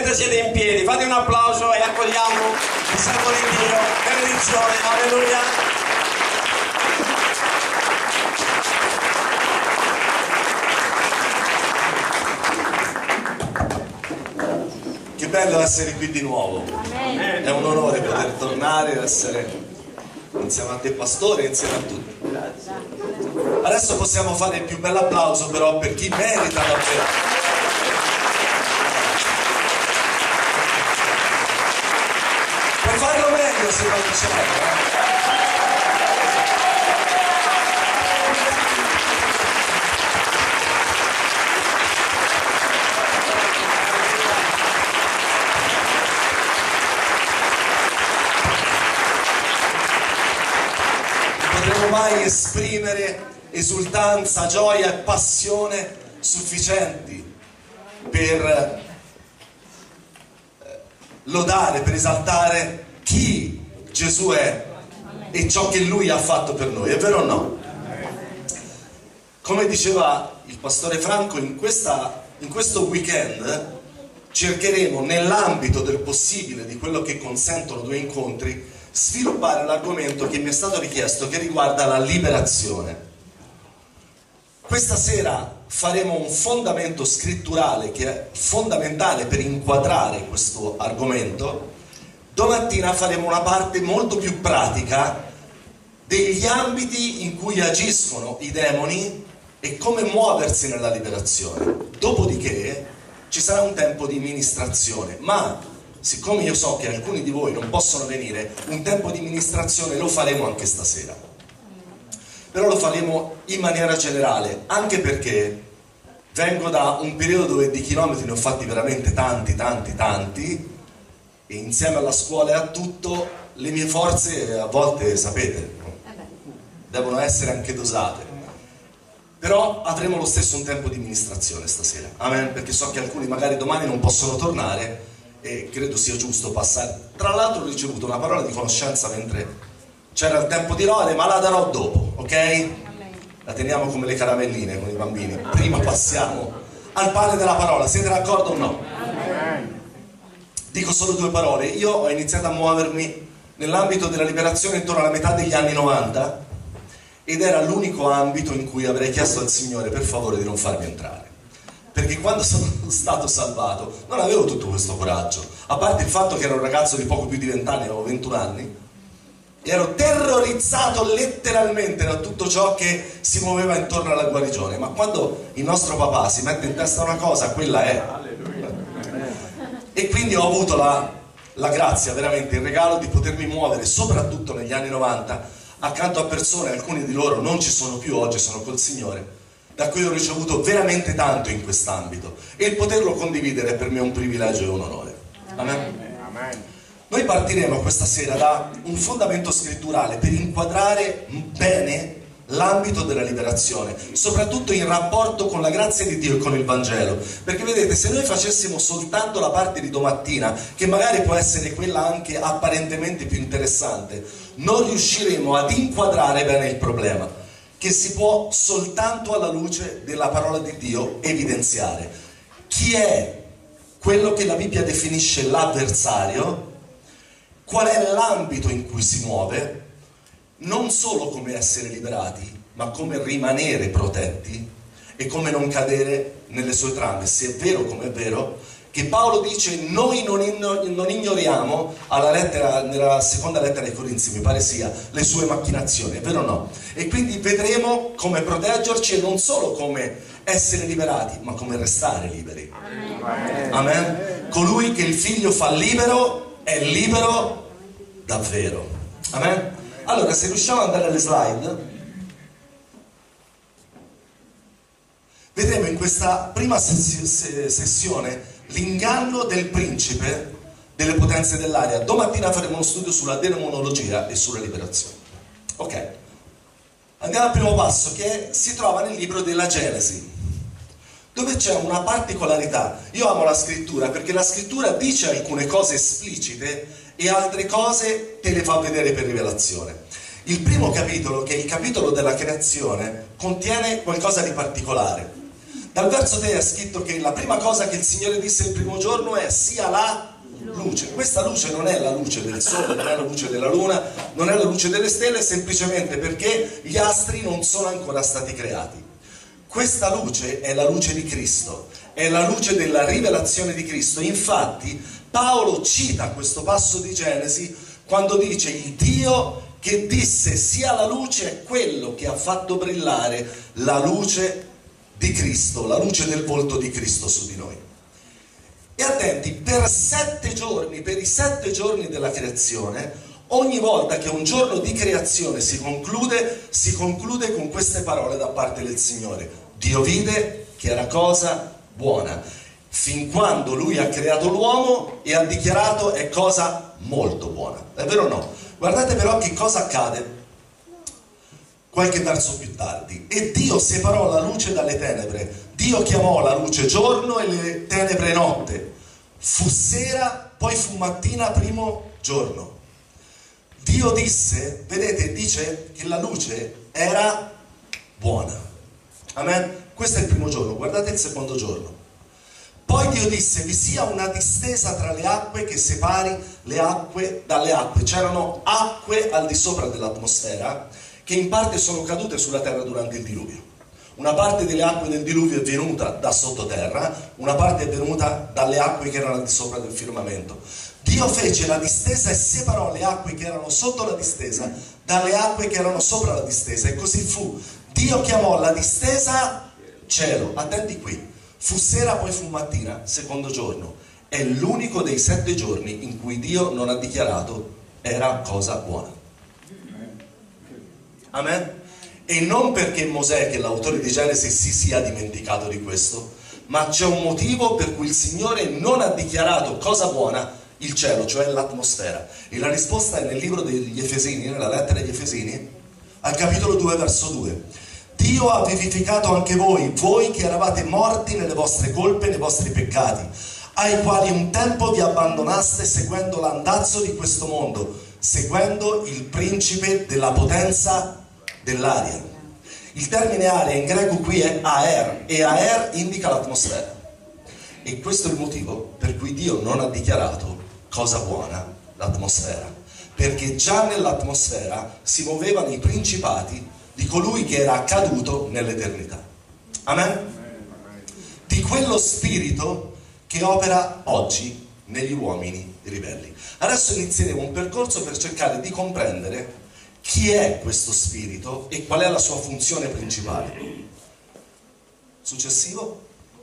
mentre siete in piedi, fate un applauso e accogliamo il servo di Dio. Benedizione, alleluia. Che bello essere qui di nuovo. È un onore poter tornare ed essere insieme a te, pastore, e insieme a tutti. Adesso possiamo fare il più bello applauso però per chi merita davvero. Puoi farlo meglio se non c'è. Mai esprimere esultanza, gioia e passione sufficienti per lodare, per esaltare chi Gesù è e ciò che Lui ha fatto per noi, è vero o no? Come diceva il pastore Franco, in questo weekend cercheremo, nell'ambito del possibile, di quello che consentono due incontri, sviluppare l'argomento che mi è stato richiesto, che riguarda la liberazione. Questa sera faremo un fondamento scritturale che è fondamentale per inquadrare questo argomento. Domattina faremo una parte molto più pratica degli ambiti in cui agiscono i demoni e come muoversi nella liberazione. Dopodiché ci sarà un tempo di ministrazione, ma siccome io so che alcuni di voi non possono venire, un tempo di ministrazione lo faremo anche stasera. Però lo faremo in maniera generale, anche perché vengo da un periodo dove di chilometri ne ho fatti veramente tanti, e insieme alla scuola e a tutto, le mie forze a volte, sapete, devono essere anche dosate. Però avremo lo stesso un tempo di ministrazione stasera, amen, perché so che alcuni magari domani non possono tornare, e credo sia giusto passare. Tra l'altro ho ricevuto una parola di conoscenza mentre c'era il tempo di lode, ma la darò dopo, ok? La teniamo come le caramelline con i bambini. Prima passiamo al pane della parola, siete d'accordo o no? Dico solo due parole. Io ho iniziato a muovermi nell'ambito della liberazione intorno alla metà degli anni 90 ed era l'unico ambito in cui avrei chiesto al Signore per favore di non farmi entrare. Perché quando sono stato salvato non avevo tutto questo coraggio, a parte il fatto che ero un ragazzo di poco più di 20 anni, avevo 21 anni, e ero terrorizzato letteralmente da tutto ciò che si muoveva intorno alla guarigione. Ma quando il nostro papà si mette in testa una cosa, quella è. E quindi ho avuto la grazia, veramente il regalo di potermi muovere, soprattutto negli anni 90, accanto a persone, alcuni di loro non ci sono più oggi, sono col Signore, da cui ho ricevuto veramente tanto in quest'ambito, e il poterlo condividere per me è un privilegio e un onore. Amen. Amen. Noi partiremo questa sera da un fondamento scritturale per inquadrare bene l'ambito della liberazione, soprattutto in rapporto con la grazia di Dio e con il Vangelo, perché vedete, se noi facessimo soltanto la parte di domattina, che magari può essere quella anche apparentemente più interessante, non riusciremo ad inquadrare bene il problema, che si può soltanto alla luce della parola di Dio evidenziare. Chi è quello che la Bibbia definisce l'avversario, qual è l'ambito in cui si muove, non solo come essere liberati, ma come rimanere protetti e come non cadere nelle sue trame. Se è vero come è vero che Paolo dice noi non ignoriamo nella seconda lettera ai Corinzi, mi pare sia, le sue macchinazioni, è vero o no? E quindi vedremo come proteggerci e non solo come essere liberati, ma come restare liberi. Amen. Amen. Colui che il figlio fa libero è libero davvero. Amen. Allora, se riusciamo ad andare alle slide, vedremo in questa prima sessione l'inganno del principe delle potenze dell'aria. Domattina faremo uno studio sulla demonologia e sulla liberazione. Ok, andiamo al primo passo, che si trova nel libro della Genesi, dove c'è una particolarità. Io amo la scrittura perché la scrittura dice alcune cose esplicite e altre cose te le fa vedere per rivelazione. Il primo capitolo, che è il capitolo della creazione, contiene qualcosa di particolare. Dal verso 3 è scritto che la prima cosa che il Signore disse il primo giorno è sia la luce. Questa luce non è la luce del sole, non è la luce della luna, non è la luce delle stelle, semplicemente perché gli astri non sono ancora stati creati. Questa luce è la luce di Cristo, è la luce della rivelazione di Cristo. Infatti Paolo cita questo passo di Genesi quando dice: il Dio che disse sia la luce è quello che ha fatto brillare la luce di Cristo, la luce del volto di Cristo su di noi. E attenti, per 7 giorni, per i 7 giorni della creazione, ogni volta che un giorno di creazione si conclude con queste parole da parte del Signore: Dio vide che era cosa buona, fin quando Lui ha creato l'uomo e ha dichiarato è cosa molto buona. È vero o no? Guardate però che cosa accade qualche verso più tardi. E Dio separò la luce dalle tenebre. Dio chiamò la luce giorno e le tenebre notte. Fu sera, poi fu mattina, primo giorno. Dio disse, vedete, dice che la luce era buona. Amen? Questo è il primo giorno, guardate il secondo giorno. Poi Dio disse: vi sia una distesa tra le acque che separi le acque dalle acque. C'erano acque al di sopra dell'atmosfera che in parte sono cadute sulla terra durante il diluvio. Una parte delle acque del diluvio è venuta da sottoterra, una parte è venuta dalle acque che erano al di sopra del firmamento. Dio fece la distesa e separò le acque che erano sotto la distesa dalle acque che erano sopra la distesa, e così fu. Dio chiamò la distesa cielo. Attenti qui. Fu sera, poi fu mattina, secondo giorno. È l'unico dei 7 giorni in cui Dio non ha dichiarato era cosa buona. Amen? E non perché Mosè, che è l'autore di Genesi, si sia dimenticato di questo, ma c'è un motivo per cui il Signore non ha dichiarato cosa buona il cielo, cioè l'atmosfera. E la risposta è nel libro degli Efesini, nella lettera agli Efesini, al capitolo 2, verso 2. Dio ha vivificato anche voi, voi che eravate morti nelle vostre colpe, nei vostri peccati, ai quali un tempo vi abbandonaste seguendo l'andazzo di questo mondo, seguendo il principe della potenza dell'aria. Il termine aria in greco qui è aer, e aer indica l'atmosfera. E questo è il motivo per cui Dio non ha dichiarato cosa buona l'atmosfera, perché già nell'atmosfera si muovevano i principati di colui che era caduto nell'eternità. Amen? Di quello spirito che opera oggi negli uomini ribelli. Adesso inizieremo un percorso per cercare di comprendere chi è questo spirito e qual è la sua funzione principale. Successivo.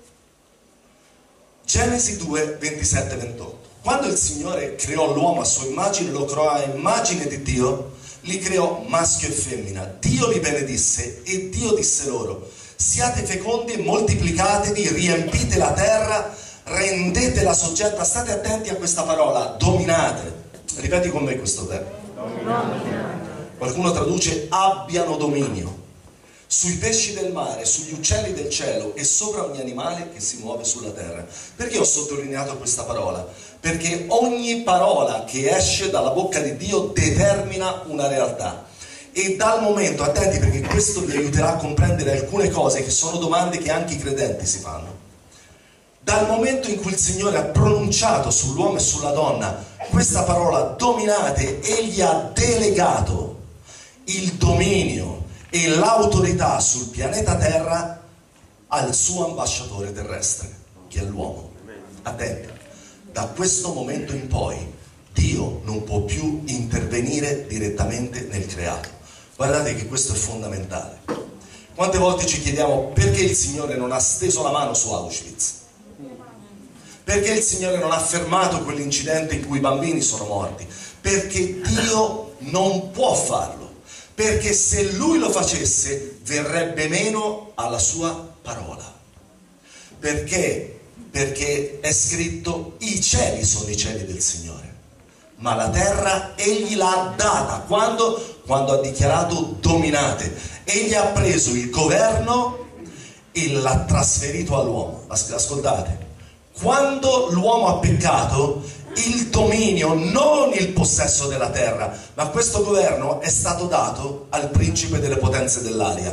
Genesi 2, 27-28. Quando il Signore creò l'uomo a sua immagine, lo creò a immagine di Dio, li creò maschio e femmina. Dio li benedisse e Dio disse loro: siate fecondi e moltiplicatevi, riempite la terra, rendetela soggetta. State attenti a questa parola, dominate. Ripeti con me questo verbo. Dominate. Qualcuno traduce abbiano dominio sui pesci del mare, sugli uccelli del cielo e sopra ogni animale che si muove sulla terra. Perché ho sottolineato questa parola? Perché ogni parola che esce dalla bocca di Dio determina una realtà. E dal momento, attenti perché questo vi aiuterà a comprendere alcune cose che sono domande che anche i credenti si fanno. Dal momento in cui il Signore ha pronunciato sull'uomo e sulla donna questa parola dominate, Egli ha delegato il dominio e l'autorità sul pianeta Terra al suo ambasciatore terrestre, che è l'uomo. Attenti, da questo momento in poi Dio non può più intervenire direttamente nel creato. Guardate che questo è fondamentale. Quante volte ci chiediamo perché il Signore non ha steso la mano su Auschwitz? Perché il Signore non ha fermato quell'incidente in cui i bambini sono morti? Perché Dio non può farlo. Perché se Lui lo facesse verrebbe meno alla sua parola. Perché? Perché è scritto: i cieli sono i cieli del Signore, ma la terra Egli l'ha data. Quando? Quando ha dichiarato dominate. Egli ha preso il governo e l'ha trasferito all'uomo. Ascoltate, quando l'uomo ha peccato, il dominio, non il possesso della terra, ma questo governo è stato dato al principe delle potenze dell'aria.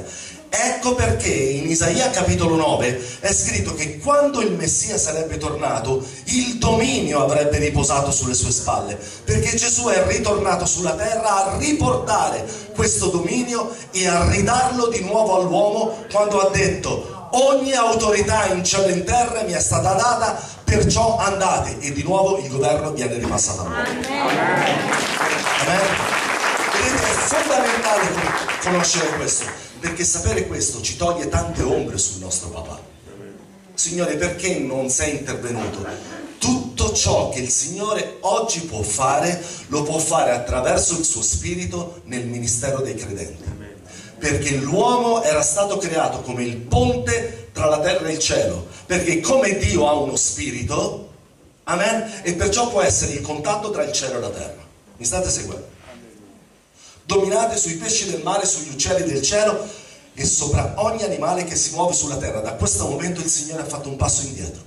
Ecco perché in Isaia capitolo 9 è scritto che quando il Messia sarebbe tornato, il dominio avrebbe riposato sulle sue spalle, perché Gesù è ritornato sulla terra a riportare questo dominio e a ridarlo di nuovo all'uomo, quando ha detto: ogni autorità in cielo e in terra mi è stata data, perciò andate, e di nuovo il governo viene ripassato all'uomo. Amen. Vedete, è fondamentale conoscere questo, perché sapere questo ci toglie tante ombre sul nostro papà. Signore, perché non sei intervenuto? Tutto ciò che il Signore oggi può fare, lo può fare attraverso il suo spirito nel ministero dei credenti, perché l'uomo era stato creato come il ponte tra la terra e il cielo, perché come Dio ha uno spirito, amen, e perciò può essere il contatto tra il cielo e la terra. Mi state seguendo? Dominate sui pesci del mare, sugli uccelli del cielo e sopra ogni animale che si muove sulla terra. Da questo momento il Signore ha fatto un passo indietro.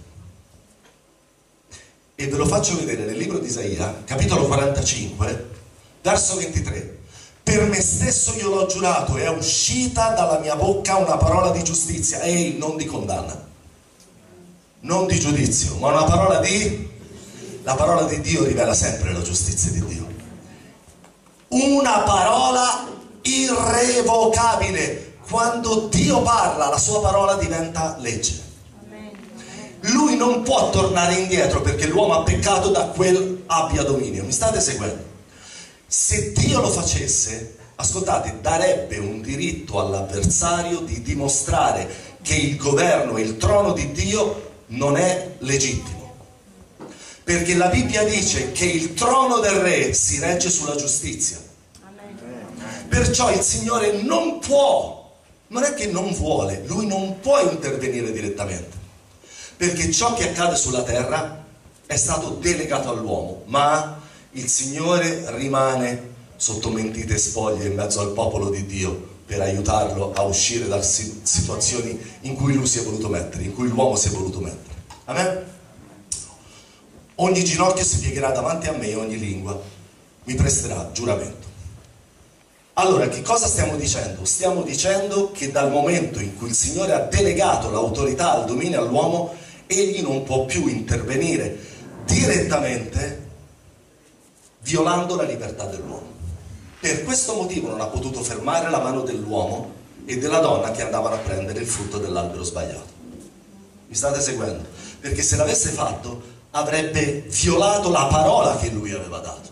E ve lo faccio vedere nel libro di Isaia, capitolo 45, verso 23. Per me stesso io l'ho giurato, è uscita dalla mia bocca una parola di giustizia, e non di condanna, non di giudizio, ma una parola di... La parola di Dio rivela sempre la giustizia di Dio. Una parola irrevocabile. Quando Dio parla, la sua parola diventa legge. Lui non può tornare indietro perché l'uomo ha peccato, da quel abbia dominio. Mi state seguendo? Se Dio lo facesse, ascoltate, darebbe un diritto all'avversario di dimostrare che il governo e il trono di Dio non è legittimo. Perché la Bibbia dice che il trono del re si regge sulla giustizia. Perciò il Signore non può, non è che non vuole, Lui non può intervenire direttamente, perché ciò che accade sulla terra è stato delegato all'uomo, ma il Signore rimane sotto mentite spoglie in mezzo al popolo di Dio per aiutarlo a uscire da situazioni in cui lui si è voluto mettere, in cui l'uomo si è voluto mettere. Amen? Ogni ginocchio si piegherà davanti a me e ogni lingua mi presterà giuramento. Allora, che cosa stiamo dicendo? Stiamo dicendo che dal momento in cui il Signore ha delegato l'autorità al dominio all'uomo, egli non può più intervenire direttamente violando la libertà dell'uomo. Per questo motivo non ha potuto fermare la mano dell'uomo e della donna che andavano a prendere il frutto dell'albero sbagliato. Mi state seguendo? Perché se l'avesse fatto avrebbe violato la parola che lui aveva dato.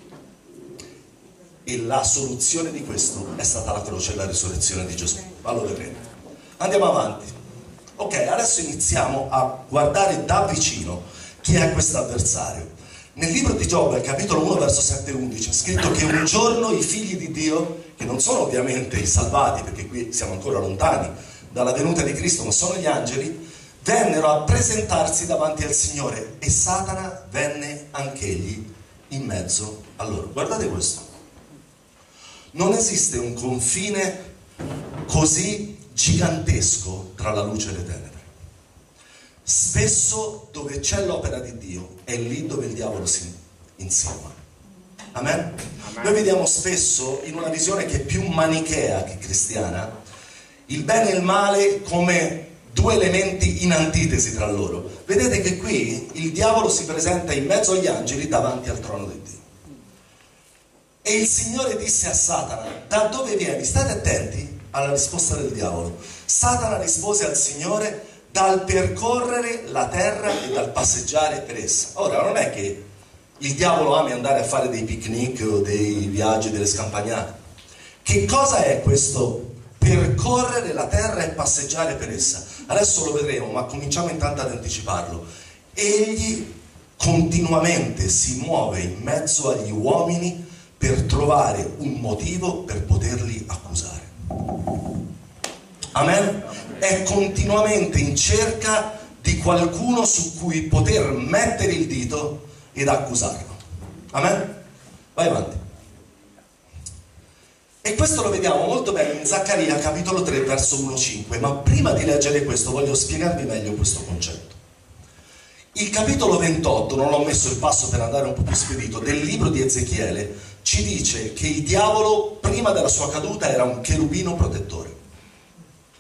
E la soluzione di questo è stata la croce e la risurrezione di Gesù. Ma lo vedremo. Andiamo avanti. Ok, adesso iniziamo a guardare da vicino chi è questo avversario. Nel libro di Giobbe, al capitolo 1, verso 7 e 11, è scritto che un giorno i figli di Dio, che non sono ovviamente i salvati, perché qui siamo ancora lontani dalla venuta di Cristo, ma sono gli angeli, vennero a presentarsi davanti al Signore e Satana venne anch'egli in mezzo a loro. Guardate questo. Non esiste un confine così gigantesco tra la luce e le tenebre. Spesso dove c'è l'opera di Dio è lì dove il diavolo si insinua. Amen? Noi vediamo spesso, in una visione che è più manichea che cristiana, il bene e il male come due elementi in antitesi tra loro. Vedete che qui il diavolo si presenta in mezzo agli angeli davanti al trono di Dio. E il Signore disse a Satana: da dove vieni? State attenti alla risposta del diavolo. Satana rispose al Signore: dal percorrere la terra e dal passeggiare per essa. Ora, non è che il diavolo ami andare a fare dei picnic o dei viaggi, delle scampagnate. Che cosa è questo percorrere la terra e passeggiare per essa? Adesso lo vedremo, ma cominciamo intanto ad anticiparlo. Egli continuamente si muove in mezzo agli uomini per trovare un motivo per poterli accusare. Amen? È continuamente in cerca di qualcuno su cui poter mettere il dito ed accusarlo. Amen? Vai avanti. E questo lo vediamo molto bene in Zaccaria capitolo 3 verso 1-5, ma prima di leggere questo voglio spiegarvi meglio questo concetto. Il capitolo 28, non l'ho messo il passo per andare un po' più spedito, del libro di Ezechiele ci dice che il diavolo prima della sua caduta era un cherubino protettore.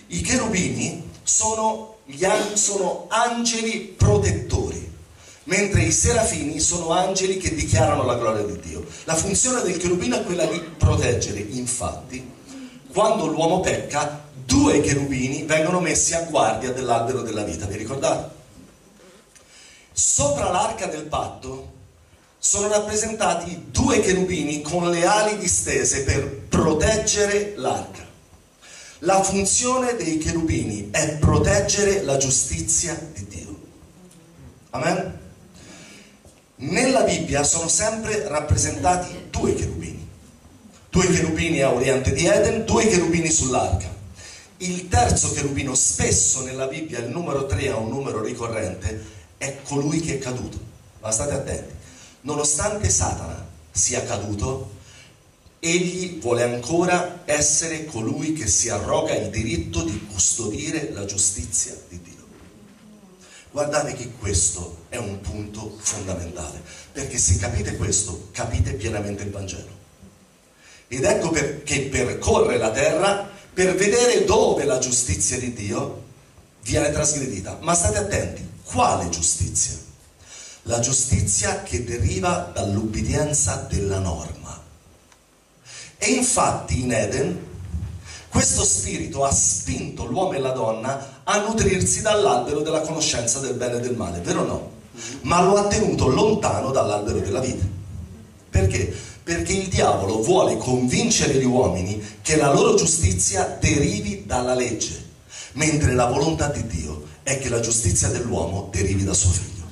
I cherubini sono angeli protettori, mentre i serafini sono angeli che dichiarano la gloria di Dio. La funzione del cherubino è quella di proteggere. Infatti, quando l'uomo pecca, 2 cherubini vengono messi a guardia dell'albero della vita. Vi ricordate? Sopra l'arca del patto sono rappresentati 2 cherubini con le ali distese per proteggere l'arca. La funzione dei cherubini è proteggere la giustizia di Dio. Amen? Nella Bibbia sono sempre rappresentati 2 cherubini. 2 cherubini a oriente di Eden, 2 cherubini sull'arca. Il terzo cherubino, spesso nella Bibbia il numero 3 è un numero ricorrente, è colui che è caduto. Ma state attenti, nonostante Satana sia caduto, egli vuole ancora essere colui che si arroga il diritto di custodire la giustizia di Dio. Guardate che questo è un punto fondamentale, perché se capite questo, capite pienamente il Vangelo. Ed ecco perché percorre la terra per vedere dove la giustizia di Dio viene trasgredita. Ma state attenti, quale giustizia? La giustizia che deriva dall'ubbidienza della norma. E infatti in Eden questo spirito ha spinto l'uomo e la donna a nutrirsi dall'albero della conoscenza del bene e del male, vero o no? Ma lo ha tenuto lontano dall'albero della vita. Perché? Perché il diavolo vuole convincere gli uomini che la loro giustizia derivi dalla legge, mentre la volontà di Dio è che la giustizia dell'uomo derivi da suo figlio.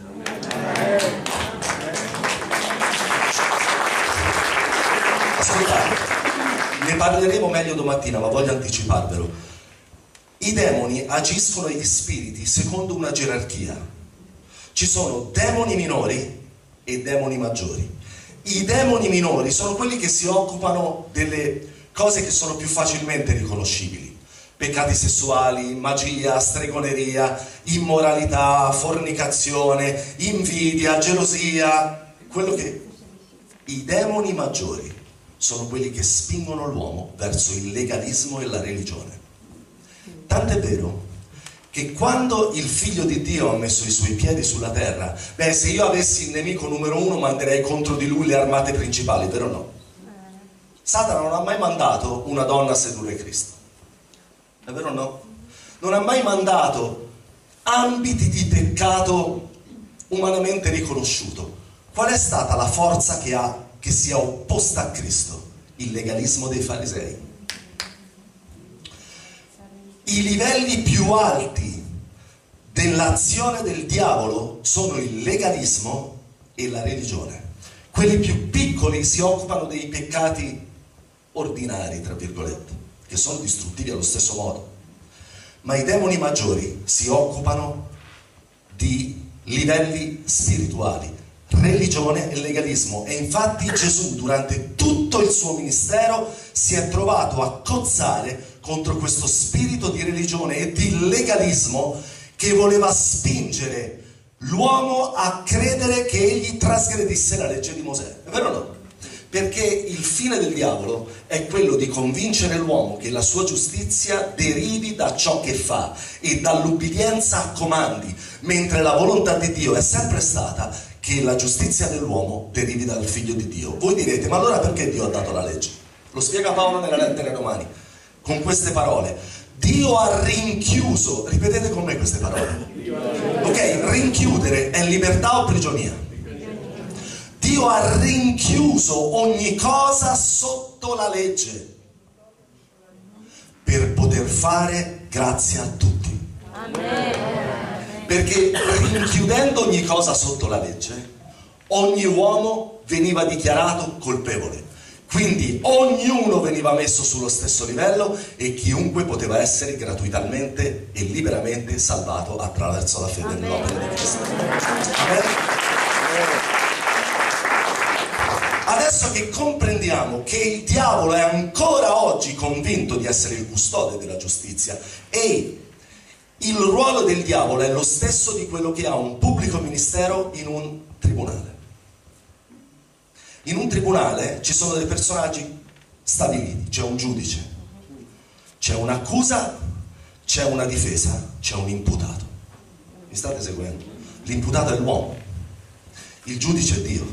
Ascoltate, ne parleremo meglio domattina, ma voglio anticiparvelo. I demoni agiscono agli spiriti secondo una gerarchia. Ci sono demoni minori e demoni maggiori. I demoni minori sono quelli che si occupano delle cose che sono più facilmente riconoscibili: peccati sessuali, magia, stregoneria, immoralità, fornicazione, invidia, gelosia. I demoni maggiori sono quelli che spingono l'uomo verso il legalismo e la religione. Tant'è vero che quando il figlio di Dio ha messo i suoi piedi sulla terra, se io avessi il nemico numero 1 manderei contro di lui le armate principali, vero o no? Satana non ha mai mandato una donna a sedurre Cristo, è vero o no? Non ha mai mandato ambiti di peccato umanamente riconosciuto. Qual è stata la forza che si è opposta a Cristo? Il legalismo dei farisei. I livelli più alti dell'azione del diavolo sono il legalismo e la religione. Quelli più piccoli si occupano dei peccati ordinari, tra virgolette, che sono distruttivi allo stesso modo. Ma i demoni maggiori si occupano di livelli spirituali, religione e legalismo. E infatti Gesù durante tutto il suo ministero si è trovato a cozzare contro questo spirito di religione e di legalismo che voleva spingere l'uomo a credere che egli trasgredisse la legge di Mosè. È vero o no? Perché il fine del diavolo è quello di convincere l'uomo che la sua giustizia derivi da ciò che fa e dall'ubbidienza a comandi, mentre la volontà di Dio è sempre stata che la giustizia dell'uomo derivi dal figlio di Dio. Voi direte, ma allora perché Dio ha dato la legge? Lo spiega Paolo nella lettera ai Romani con queste parole: Dio ha rinchiuso, ripetete con me queste parole, ok? Rinchiudere è libertà o prigionia? Dio ha rinchiuso ogni cosa sotto la legge per poter fare grazia a tutti. Perché rinchiudendo ogni cosa sotto la legge, ogni uomo veniva dichiarato colpevole. Quindi ognuno veniva messo sullo stesso livello e chiunque poteva essere gratuitamente e liberamente salvato attraverso la fede nell'opera di Cristo. Amen? Adesso che comprendiamo che il diavolo è ancora oggi convinto di essere il custode della giustizia e il ruolo del diavolo è lo stesso di quello che ha un pubblico ministero in un tribunale. In un tribunale ci sono dei personaggi stabiliti, c'è un giudice, c'è un'accusa, c'è una difesa, c'è un imputato. Mi state seguendo? L'imputato è l'uomo, il giudice è Dio,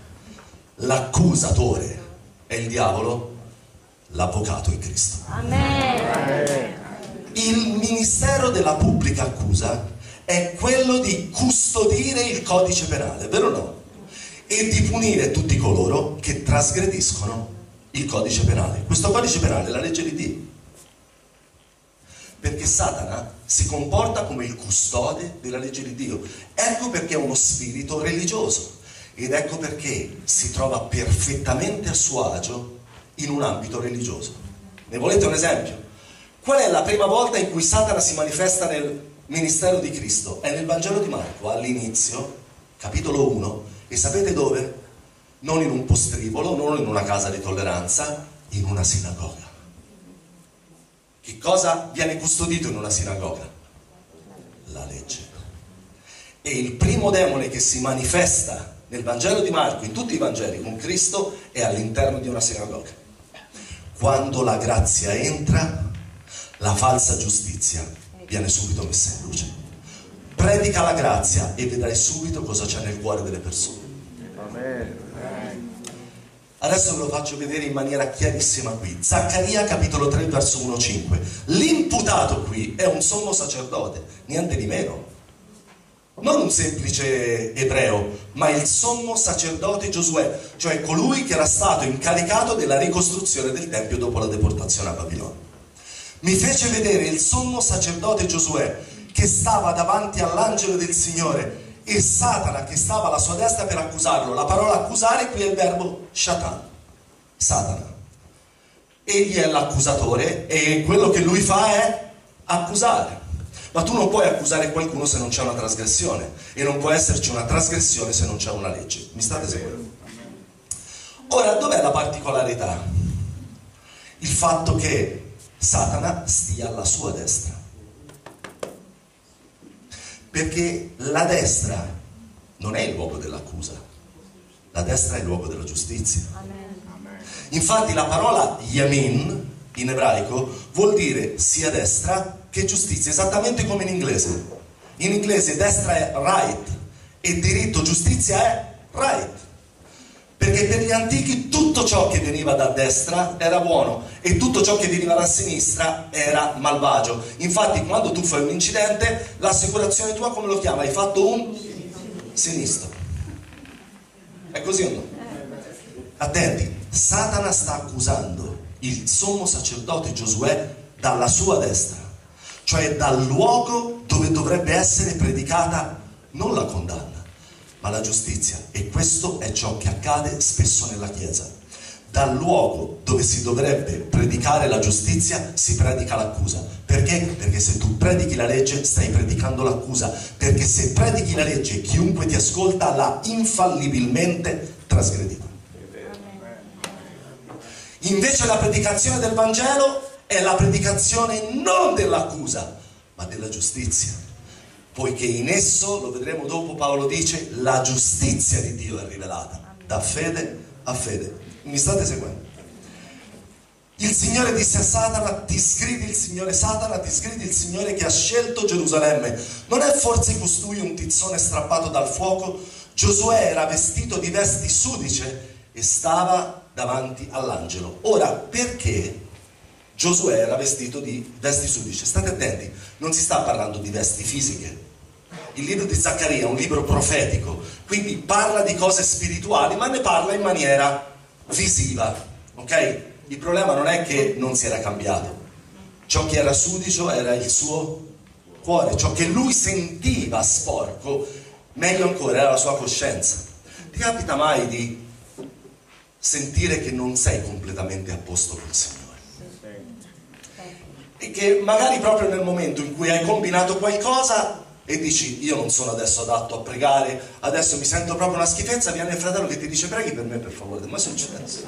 l'accusatore è il diavolo, l'avvocato è Cristo. Amen. Il ministero della pubblica accusa è quello di custodire il codice penale, vero o no? E di punire tutti coloro che trasgrediscono il codice penale. Questo codice penale è la legge di Dio. Perché Satana si comporta come il custode della legge di Dio. Ecco perché è uno spirito religioso. Ed ecco perché si trova perfettamente a suo agio in un ambito religioso. Ne volete un esempio? Qual è la prima volta in cui Satana si manifesta nel ministero di Cristo? È nel Vangelo di Marco, all'inizio, capitolo 1, e sapete dove? Non in un postribolo, non in una casa di tolleranza, in una sinagoga. Che cosa viene custodito in una sinagoga? La legge. E il primo demone che si manifesta nel Vangelo di Marco, in tutti i Vangeli con Cristo, è all'interno di una sinagoga. Quando la grazia entra, la falsa giustizia viene subito messa in luce. Predica la grazia e vedrai subito cosa c'è nel cuore delle persone. Amen. Adesso ve lo faccio vedere in maniera chiarissima qui. Zaccaria capitolo 3 verso 1-5. L'imputato qui è un sommo sacerdote, niente di meno. Non un semplice ebreo, ma il sommo sacerdote Giosuè, cioè colui che era stato incaricato della ricostruzione del Tempio dopo la deportazione a Babilonia. Mi fece vedere il sommo sacerdote Giosuè che stava davanti all'angelo del Signore e Satana che stava alla sua destra per accusarlo. La parola accusare qui è il verbo shatan, Satana. Egli è l'accusatore e quello che lui fa è accusare. Ma tu non puoi accusare qualcuno se non c'è una trasgressione, e non può esserci una trasgressione se non c'è una legge. Mi state seguendo? Ora, dov'è la particolarità? Il fatto che Satana stia alla sua destra. Perché la destra non è il luogo dell'accusa, la destra è il luogo della giustizia. Infatti la parola yamin in ebraico vuol dire sia destra che giustizia, esattamente come in inglese. In inglese destra è right e diritto, giustizia è right. Perché per gli antichi tutto ciò che veniva da destra era buono e tutto ciò che veniva da sinistra era malvagio. Infatti quando tu fai un incidente, l'assicurazione tua come lo chiama? Hai fatto un sinistro. È così o no? Attenti, Satana sta accusando il sommo sacerdote Giosuè dalla sua destra, cioè dal luogo dove dovrebbe essere predicata non la condanna, ma la giustizia. E questo è ciò che accade spesso nella Chiesa. Dal luogo dove si dovrebbe predicare la giustizia si predica l'accusa. Perché? Perché se tu predichi la legge stai predicando l'accusa, perché se predichi la legge chiunque ti ascolta l'ha infallibilmente trasgredita. Invece la predicazione del Vangelo è la predicazione non dell'accusa ma della giustizia, poiché in esso, lo vedremo dopo, Paolo dice, la giustizia di Dio è rivelata da fede a fede. Mi state seguendo? Il Signore disse a Satana: ti sgridi il Signore, Satana, ti sgridi il Signore che ha scelto Gerusalemme. Non è forse costui un tizzone strappato dal fuoco? Giosuè era vestito di vesti sudice e stava davanti all'angelo. Ora, perché Giosuè era vestito di vesti sudice? State attenti, non si sta parlando di vesti fisiche. Il libro di Zaccaria è un libro profetico, quindi parla di cose spirituali, ma ne parla in maniera visiva, ok? Il problema non è che non si era cambiato. Ciò che era sudicio era il suo cuore, ciò che lui sentiva sporco, meglio ancora, era la sua coscienza. Ti capita mai di sentire che non sei completamente a posto col Signore? E che magari proprio nel momento in cui hai combinato qualcosa e dici: io non sono adesso adatto a pregare, adesso mi sento proprio una schifezza, viene il fratello che ti dice: preghi per me per favore. Ma è successo?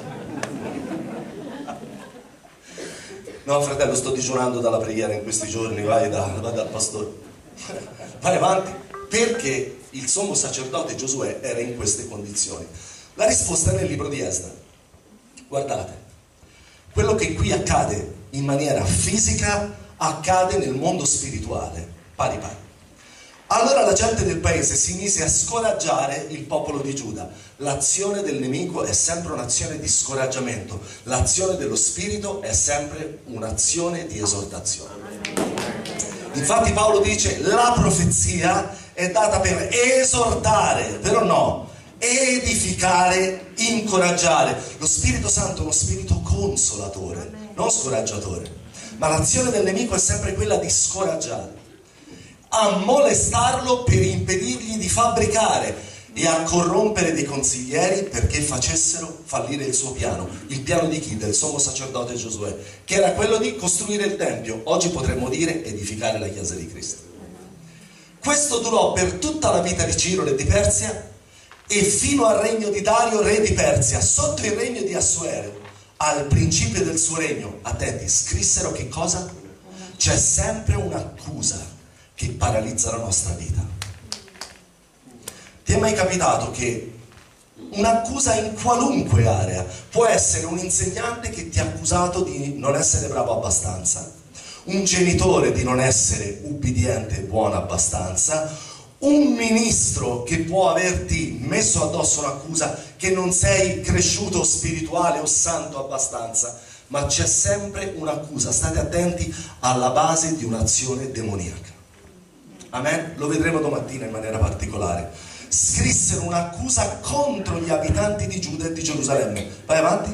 No fratello, sto digiunando dalla preghiera in questi giorni, vai dal pastore. Vai avanti. Perché il sommo sacerdote Giosuè era in queste condizioni? La risposta è nel libro di Esdra. Guardate, quello che qui accade in maniera fisica accade nel mondo spirituale, pari pari. Allora la gente del paese si mise a scoraggiare il popolo di Giuda. L'azione del nemico è sempre un'azione di scoraggiamento, l'azione dello spirito è sempre un'azione di esortazione. Infatti Paolo dice: la profezia è data per esortare, vero o no? Edificare, incoraggiare. Lo Spirito Santo è uno spirito consolatore, non scoraggiatore. Ma l'azione del nemico è sempre quella di scoraggiare, a molestarlo per impedirgli di fabbricare e a corrompere dei consiglieri perché facessero fallire il suo piano. Il piano di chi? Del sommo sacerdote Giosuè, che era quello di costruire il Tempio. Oggi potremmo dire edificare la Chiesa di Cristo. Questo durò per tutta la vita di Ciro, re di Persia, e fino al regno di Dario, re di Persia. Sotto il regno di Assuero, al principio del suo regno, attenti, scrissero che cosa? C'è sempre un'accusa che paralizza la nostra vita. Ti è mai capitato che un'accusa in qualunque area può essere un insegnante che ti ha accusato di non essere bravo abbastanza, un genitore di non essere ubbidiente e buono abbastanza, un ministro che può averti messo addosso un'accusa che non sei cresciuto spirituale o santo abbastanza, ma c'è sempre un'accusa. State attenti alla base di un'azione demoniaca. Amen? Lo vedremo domattina in maniera particolare. Scrissero un'accusa contro gli abitanti di Giuda e di Gerusalemme. Vai avanti.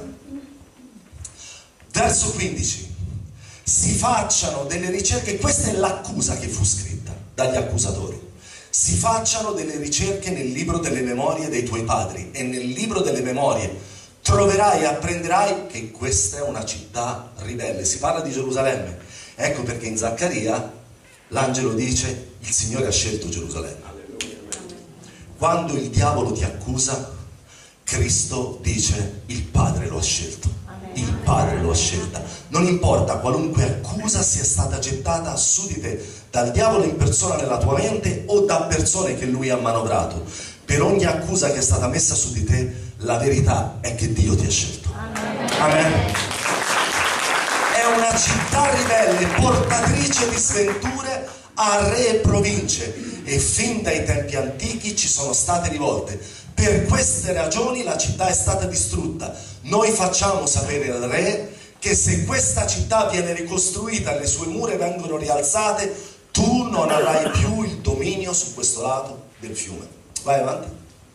Verso 15. Si facciano delle ricerche, questa è l'accusa che fu scritta dagli accusatori. Si facciano delle ricerche nel libro delle memorie dei tuoi padri, e nel libro delle memorie troverai e apprenderai che questa è una città ribelle. Si parla di Gerusalemme. Ecco perché in Zaccaria l'angelo dice: il Signore ha scelto Gerusalemme. Quando il diavolo ti accusa, Cristo dice: il Padre lo ha scelto. Il Padre lo ha scelta. Non importa qualunque accusa sia stata gettata su di te, dal diavolo in persona nella tua mente o da persone che lui ha manovrato. Per ogni accusa che è stata messa su di te, la verità è che Dio ti ha scelto. Amen. È una città ribelle, portatrice di sventure a re e province, e fin dai tempi antichi ci sono state rivolte. Per queste ragioni la città è stata distrutta. Noi facciamo sapere al re che se questa città viene ricostruita e le sue mura vengono rialzate, tu non avrai più il dominio su questo lato del fiume. Vai avanti.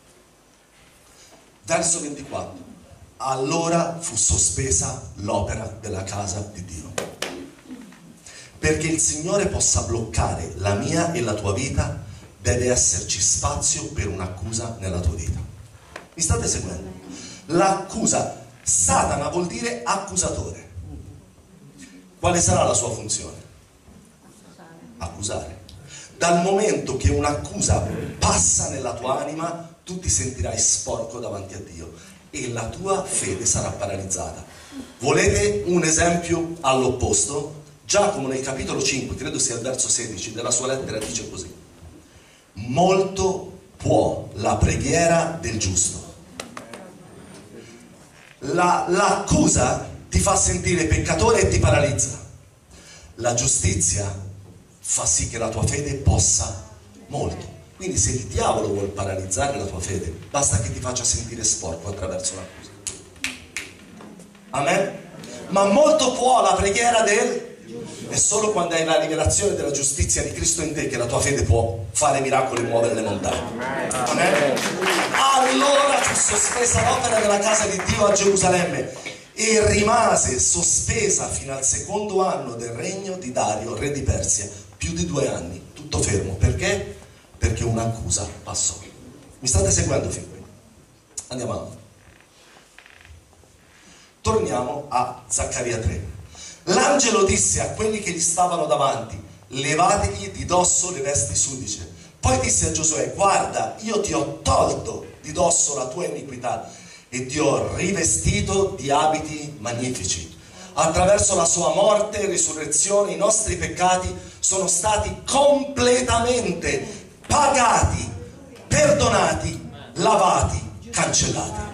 Verso 24. Allora fu sospesa l'opera della casa di Dio. Perché il Signore possa bloccare la mia e la tua vita, deve esserci spazio per un'accusa nella tua vita. Mi state seguendo? L'accusa, Satana vuol dire accusatore. Quale sarà la sua funzione? Accusare. Dal momento che un'accusa passa nella tua anima, tu ti sentirai sporco davanti a Dio e la tua fede sarà paralizzata. Volete un esempio all'opposto? Giacomo nel capitolo 5, credo sia il verso 16 della sua lettera, dice così: molto può la preghiera del giusto. L'accusa ti fa sentire peccatore e ti paralizza. La giustizia fa sì che la tua fede possa molto. Quindi se il diavolo vuole paralizzare la tua fede, basta che ti faccia sentire sporco attraverso l'accusa. Amen? Ma molto può la preghiera del... È solo quando hai la rivelazione della giustizia di Cristo in te che la tua fede può fare miracoli e muovere le montagne. Amen? Allora fu sospesa l'opera della casa di Dio a Gerusalemme e rimase sospesa fino al secondo anno del regno di Dario, re di Persia, più di 2 anni, tutto fermo. Perché? Perché un'accusa passò. Mi state seguendo fin qui? Andiamo avanti. Torniamo a Zaccaria 3. L'angelo disse a quelli che gli stavano davanti: levategli di dosso le vesti sudice. Poi disse a Giosuè: guarda, io ti ho tolto di dosso la tua iniquità e ti ho rivestito di abiti magnifici. Attraverso la sua morte e risurrezione i nostri peccati sono stati completamente pagati, perdonati, lavati, cancellati.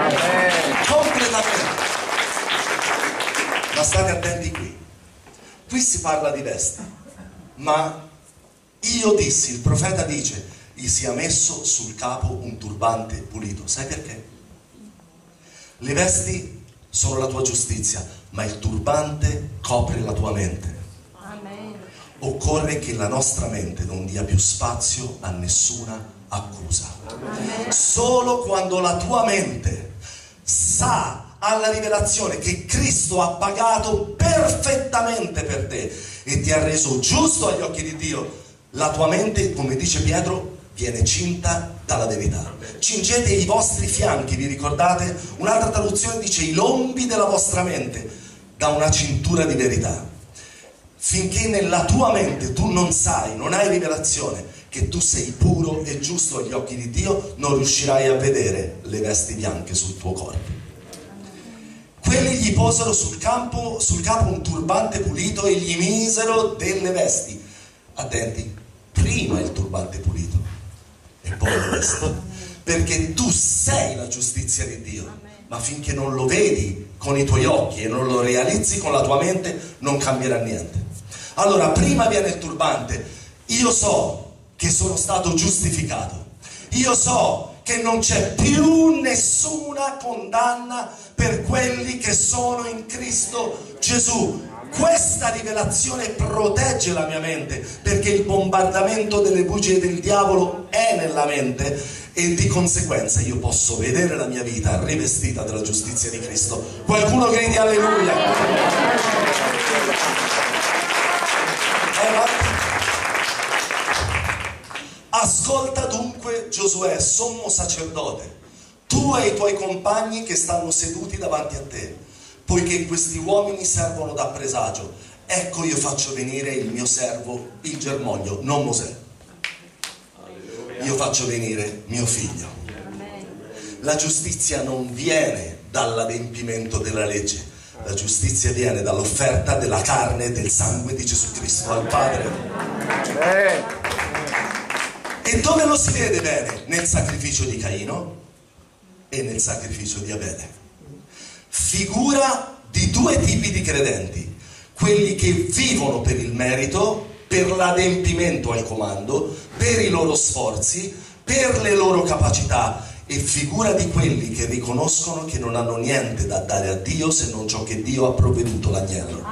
Completamente. Ma state attenti qui. Qui si parla di vesti, ma io dissi, il profeta dice, gli sia messo sul capo un turbante pulito. Sai perché? Le vesti sono la tua giustizia, ma il turbante copre la tua mente. Amen. Occorre che la nostra mente non dia più spazio a nessuna accusa. Amen. Solo quando la tua mente sa, ha la rivelazione che Cristo ha pagato perfettamente per te e ti ha reso giusto agli occhi di Dio, la tua mente, come dice Pietro, viene cinta dalla verità. Cingete i vostri fianchi, vi ricordate? Un'altra traduzione dice i lombi della vostra mente da una cintura di verità. Finché nella tua mente tu non sai, non hai rivelazione che tu sei puro e giusto agli occhi di Dio, non riuscirai a vedere le vesti bianche sul tuo corpo. Quelli gli posero sul capo un turbante pulito e gli misero delle vesti. Attenti, prima il turbante pulito e poi le vesti, perché tu sei la giustizia di Dio, ma finché non lo vedi con i tuoi occhi e non lo realizzi con la tua mente non cambierà niente. Allora prima viene il turbante. Io so che sono stato giustificato, io so che non c'è più nessuna condanna per quelli che sono in Cristo Gesù. Questa rivelazione protegge la mia mente, perché il bombardamento delle bugie del diavolo è nella mente e di conseguenza io posso vedere la mia vita rivestita della giustizia di Cristo. Qualcuno gridi alleluia. Ascolta dunque Giosuè, sommo sacerdote, tu e i tuoi compagni che stanno seduti davanti a te, poiché questi uomini servono da presagio. Ecco, io faccio venire il mio servo, il germoglio, non Mosè. Io faccio venire mio figlio. La giustizia non viene dall'adempimento della legge, la giustizia viene dall'offerta della carne e del sangue di Gesù Cristo al Padre. E dove lo si vede bene? Nel sacrificio di Caino e nel sacrificio di Abele. Figura di due tipi di credenti: quelli che vivono per il merito, per l'adempimento al comando, per i loro sforzi, per le loro capacità, e figura di quelli che riconoscono che non hanno niente da dare a Dio se non ciò che Dio ha provveduto, l'agnello.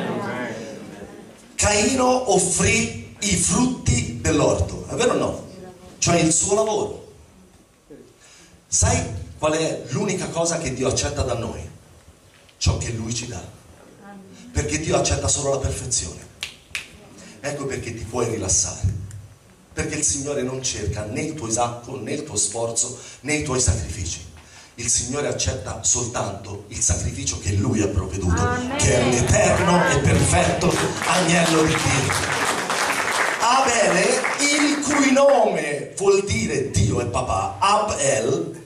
Caino offrì i frutti dell'orto, è vero o no? Cioè il suo lavoro. Sai qual è l'unica cosa che Dio accetta da noi? Ciò che Lui ci dà. Perché Dio accetta solo la perfezione. Ecco perché ti puoi rilassare. Perché il Signore non cerca né il tuo isacco, né il tuo sforzo, né i tuoi sacrifici. Il Signore accetta soltanto il sacrificio che Lui ha provveduto, che è l'eterno e perfetto agnello di Dio. Abele, il cui nome vuol dire Dio e papà, Abel,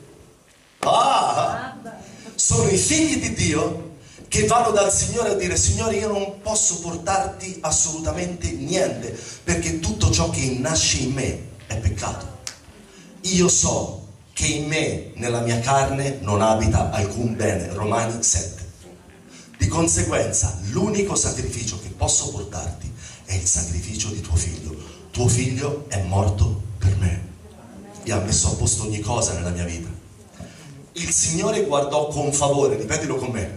sono i figli di Dio che vanno dal Signore a dire: Signore, io non posso portarti assolutamente niente, perché tutto ciò che nasce in me è peccato. Io so che in me, nella mia carne, non abita alcun bene, Romani 7. Di conseguenza, l'unico sacrificio che posso portarti è il sacrificio di tuo figlio. Tuo figlio è morto per me e ha messo a posto ogni cosa nella mia vita. Il Signore guardò con favore, ripetilo con me,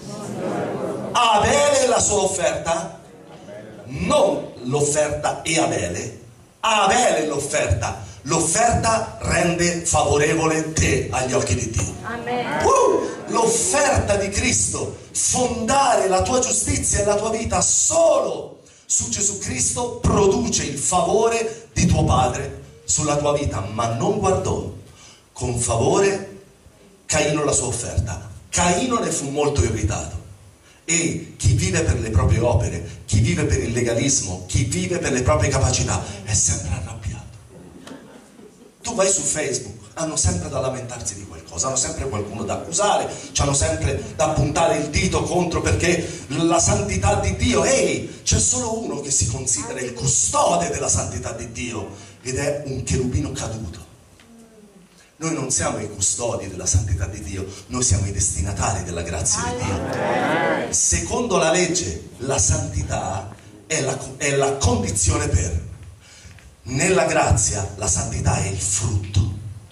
Abele e la sua offerta, non l'offerta e Abele, Abele l'offerta. L'offerta rende favorevole te agli occhi di Dio. L'offerta di Cristo, fondare la tua giustizia e la tua vita solo su Gesù Cristo, produce il favore di tuo Padre sulla tua vita. Ma non guardò con favore Caino la sua offerta. Caino ne fu molto irritato. E chi vive per le proprie opere, chi vive per il legalismo, chi vive per le proprie capacità è sempre arrabbiato. Tu vai su Facebook, hanno sempre da lamentarsi di qualcosa, hanno sempre qualcuno da accusare, hanno sempre da puntare il dito contro, perché la santità di Dio, c'è solo uno che si considera il custode della santità di Dio, ed è un cherubino caduto. Noi non siamo i custodi della santità di Dio, noi siamo i destinatari della grazia di Dio. Secondo la legge, la santità è la condizione per. Nella grazia, la santità è il frutto.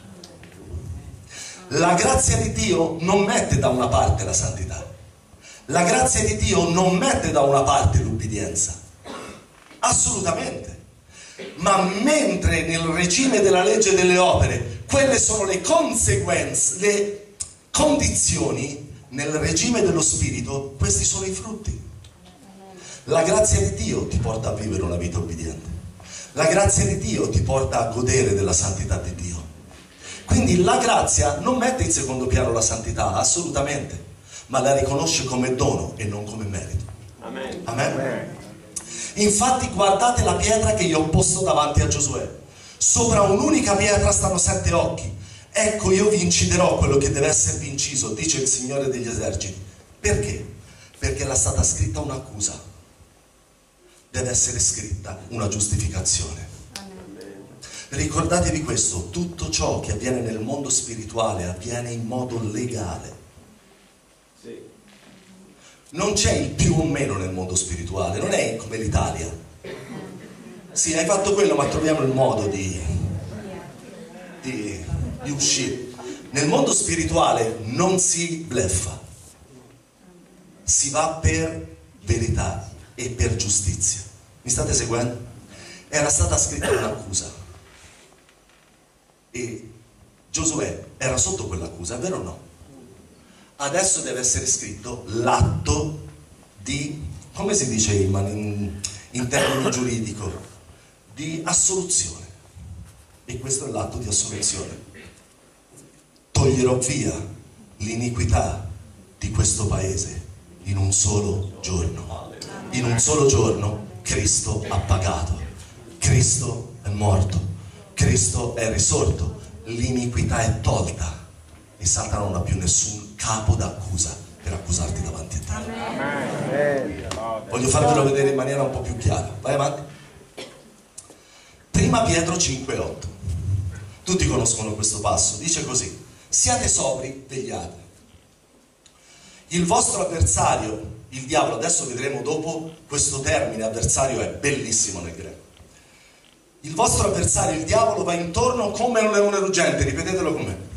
La grazia di Dio non mette da una parte la santità. La grazia di Dio non mette da una parte l'ubbidienza. Assolutamente. Ma mentre nel regime della legge delle opere quelle sono le conseguenze, le condizioni, nel regime dello spirito questi sono i frutti. La grazia di Dio ti porta a vivere una vita obbediente. La grazia di Dio ti porta a godere della santità di Dio. Quindi la grazia non mette in secondo piano la santità, assolutamente, ma la riconosce come dono e non come merito. Amen. Amen. Infatti guardate la pietra che io ho posto davanti a Giosuè. Sopra un'unica pietra stanno 7 occhi. Ecco, io vi inciderò quello che deve esservi inciso, dice il Signore degli eserciti. Perché? Perché era stata scritta un'accusa. Deve essere scritta una giustificazione. Ricordatevi questo, tutto ciò che avviene nel mondo spirituale avviene in modo legale. Non c'è il più o meno nel mondo spirituale, non è come l'Italia. Sì, hai fatto quello, ma troviamo il modo di uscire. Nel mondo spirituale non si bleffa, si va per verità e per giustizia. Mi state seguendo? Era stata scritta un'accusa e Giosuè era sotto quell'accusa, è vero o no? Adesso deve essere scritto l'atto di, come si dice in termini giuridico, di assoluzione. E questo è l'atto di assoluzione. Toglierò via l'iniquità di questo paese in un solo giorno. In un solo giorno Cristo ha pagato, Cristo è morto, Cristo è risorto, l'iniquità è tolta e Satana non ha più nessun capo d'accusa per accusarti davanti a te. Voglio farvelo vedere in maniera un po' più chiara. Vai avanti. Prima Pietro 5,8. Tutti conoscono questo passo. Dice così: siate sobri, vegliate. Il vostro avversario, il diavolo, adesso vedremo dopo, questo termine avversario è bellissimo nel greco. Il vostro avversario, il diavolo, va intorno come un leone ruggente, ripetetelo con me.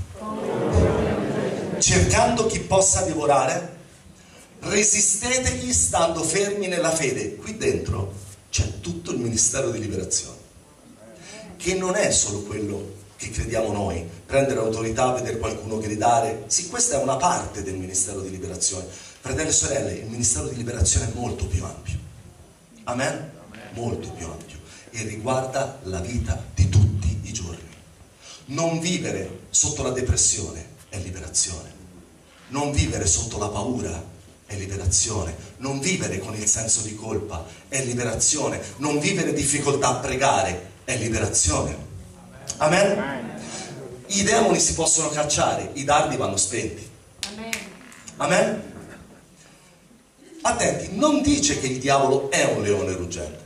Cercando chi possa divorare, resistetegli stando fermi nella fede. Qui dentro c'è tutto il ministero di liberazione, che non è solo quello che crediamo noi, prendere autorità, vedere qualcuno gridare. Sì, questa è una parte del ministero di liberazione. Fratelli e sorelle, il ministero di liberazione è molto più ampio. Amen? Molto più ampio. E riguarda la vita di tutti i giorni. Non vivere sotto la depressione è liberazione. Non vivere sotto la paura è liberazione. Non vivere con il senso di colpa è liberazione. Non vivere difficoltà a pregare è liberazione. Amen? I demoni si possono cacciare, i dardi vanno spenti. Amen? Attenti, non dice che il diavolo è un leone ruggente.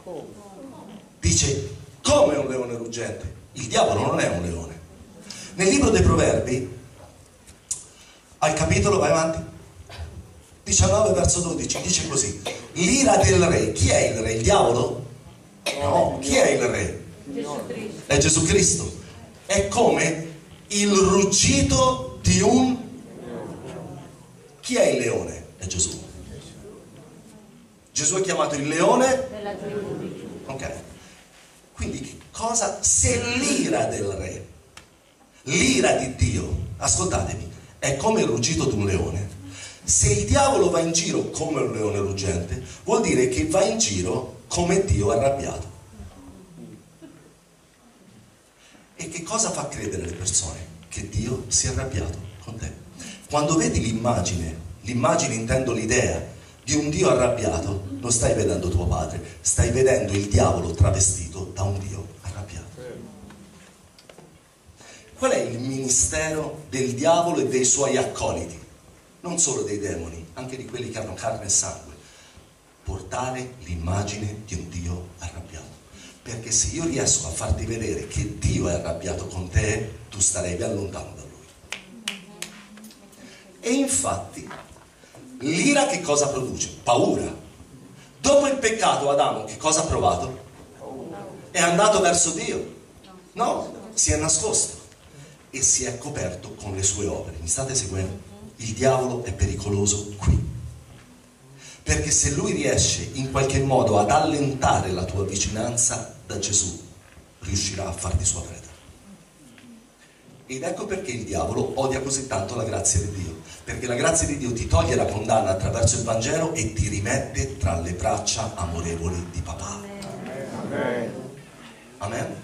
Dice come un leone ruggente. Il diavolo non è un leone. Nel libro dei Proverbi, al capitolo, vai avanti, 19 verso 12, dice così: l'ira del re, chi è il re? Il diavolo? No, chi è il re? È Gesù Cristo. È come il ruggito di un... Chi è il leone? È Gesù. Gesù è chiamato il leone della tribù di Giuda. Ok. Quindi che cosa? Se l'ira del re, l'ira di Dio, ascoltatemi, è come il ruggito di un leone. Se il diavolo va in giro come un leone ruggente, vuol dire che va in giro come Dio arrabbiato. E che cosa fa credere alle persone? Che Dio si è arrabbiato con te. Quando vedi l'immagine intendo l'idea di un Dio arrabbiato, non stai vedendo tuo padre, stai vedendo il diavolo travestito da un Dio arrabbiato. Qual è il ministero del diavolo e dei suoi accoliti? Non solo dei demoni, anche di quelli che hanno carne e sangue. Portare l'immagine di un Dio arrabbiato. Perché se io riesco a farti vedere che Dio è arrabbiato con te, tu starei ben lontano da Lui. E infatti, l'ira che cosa produce? Paura. Dopo il peccato Adamo che cosa ha provato? È andato verso Dio? No, si è nascosto e si è coperto con le sue opere. Mi state seguendo? Il diavolo è pericoloso qui. Perché se lui riesce in qualche modo ad allentare la tua vicinanza da Gesù, riuscirà a farti sua preda. Ed ecco perché il diavolo odia così tanto la grazia di Dio. Perché la grazia di Dio ti toglie la condanna attraverso il Vangelo e ti rimette tra le braccia amorevoli di papà. Amen. Amen.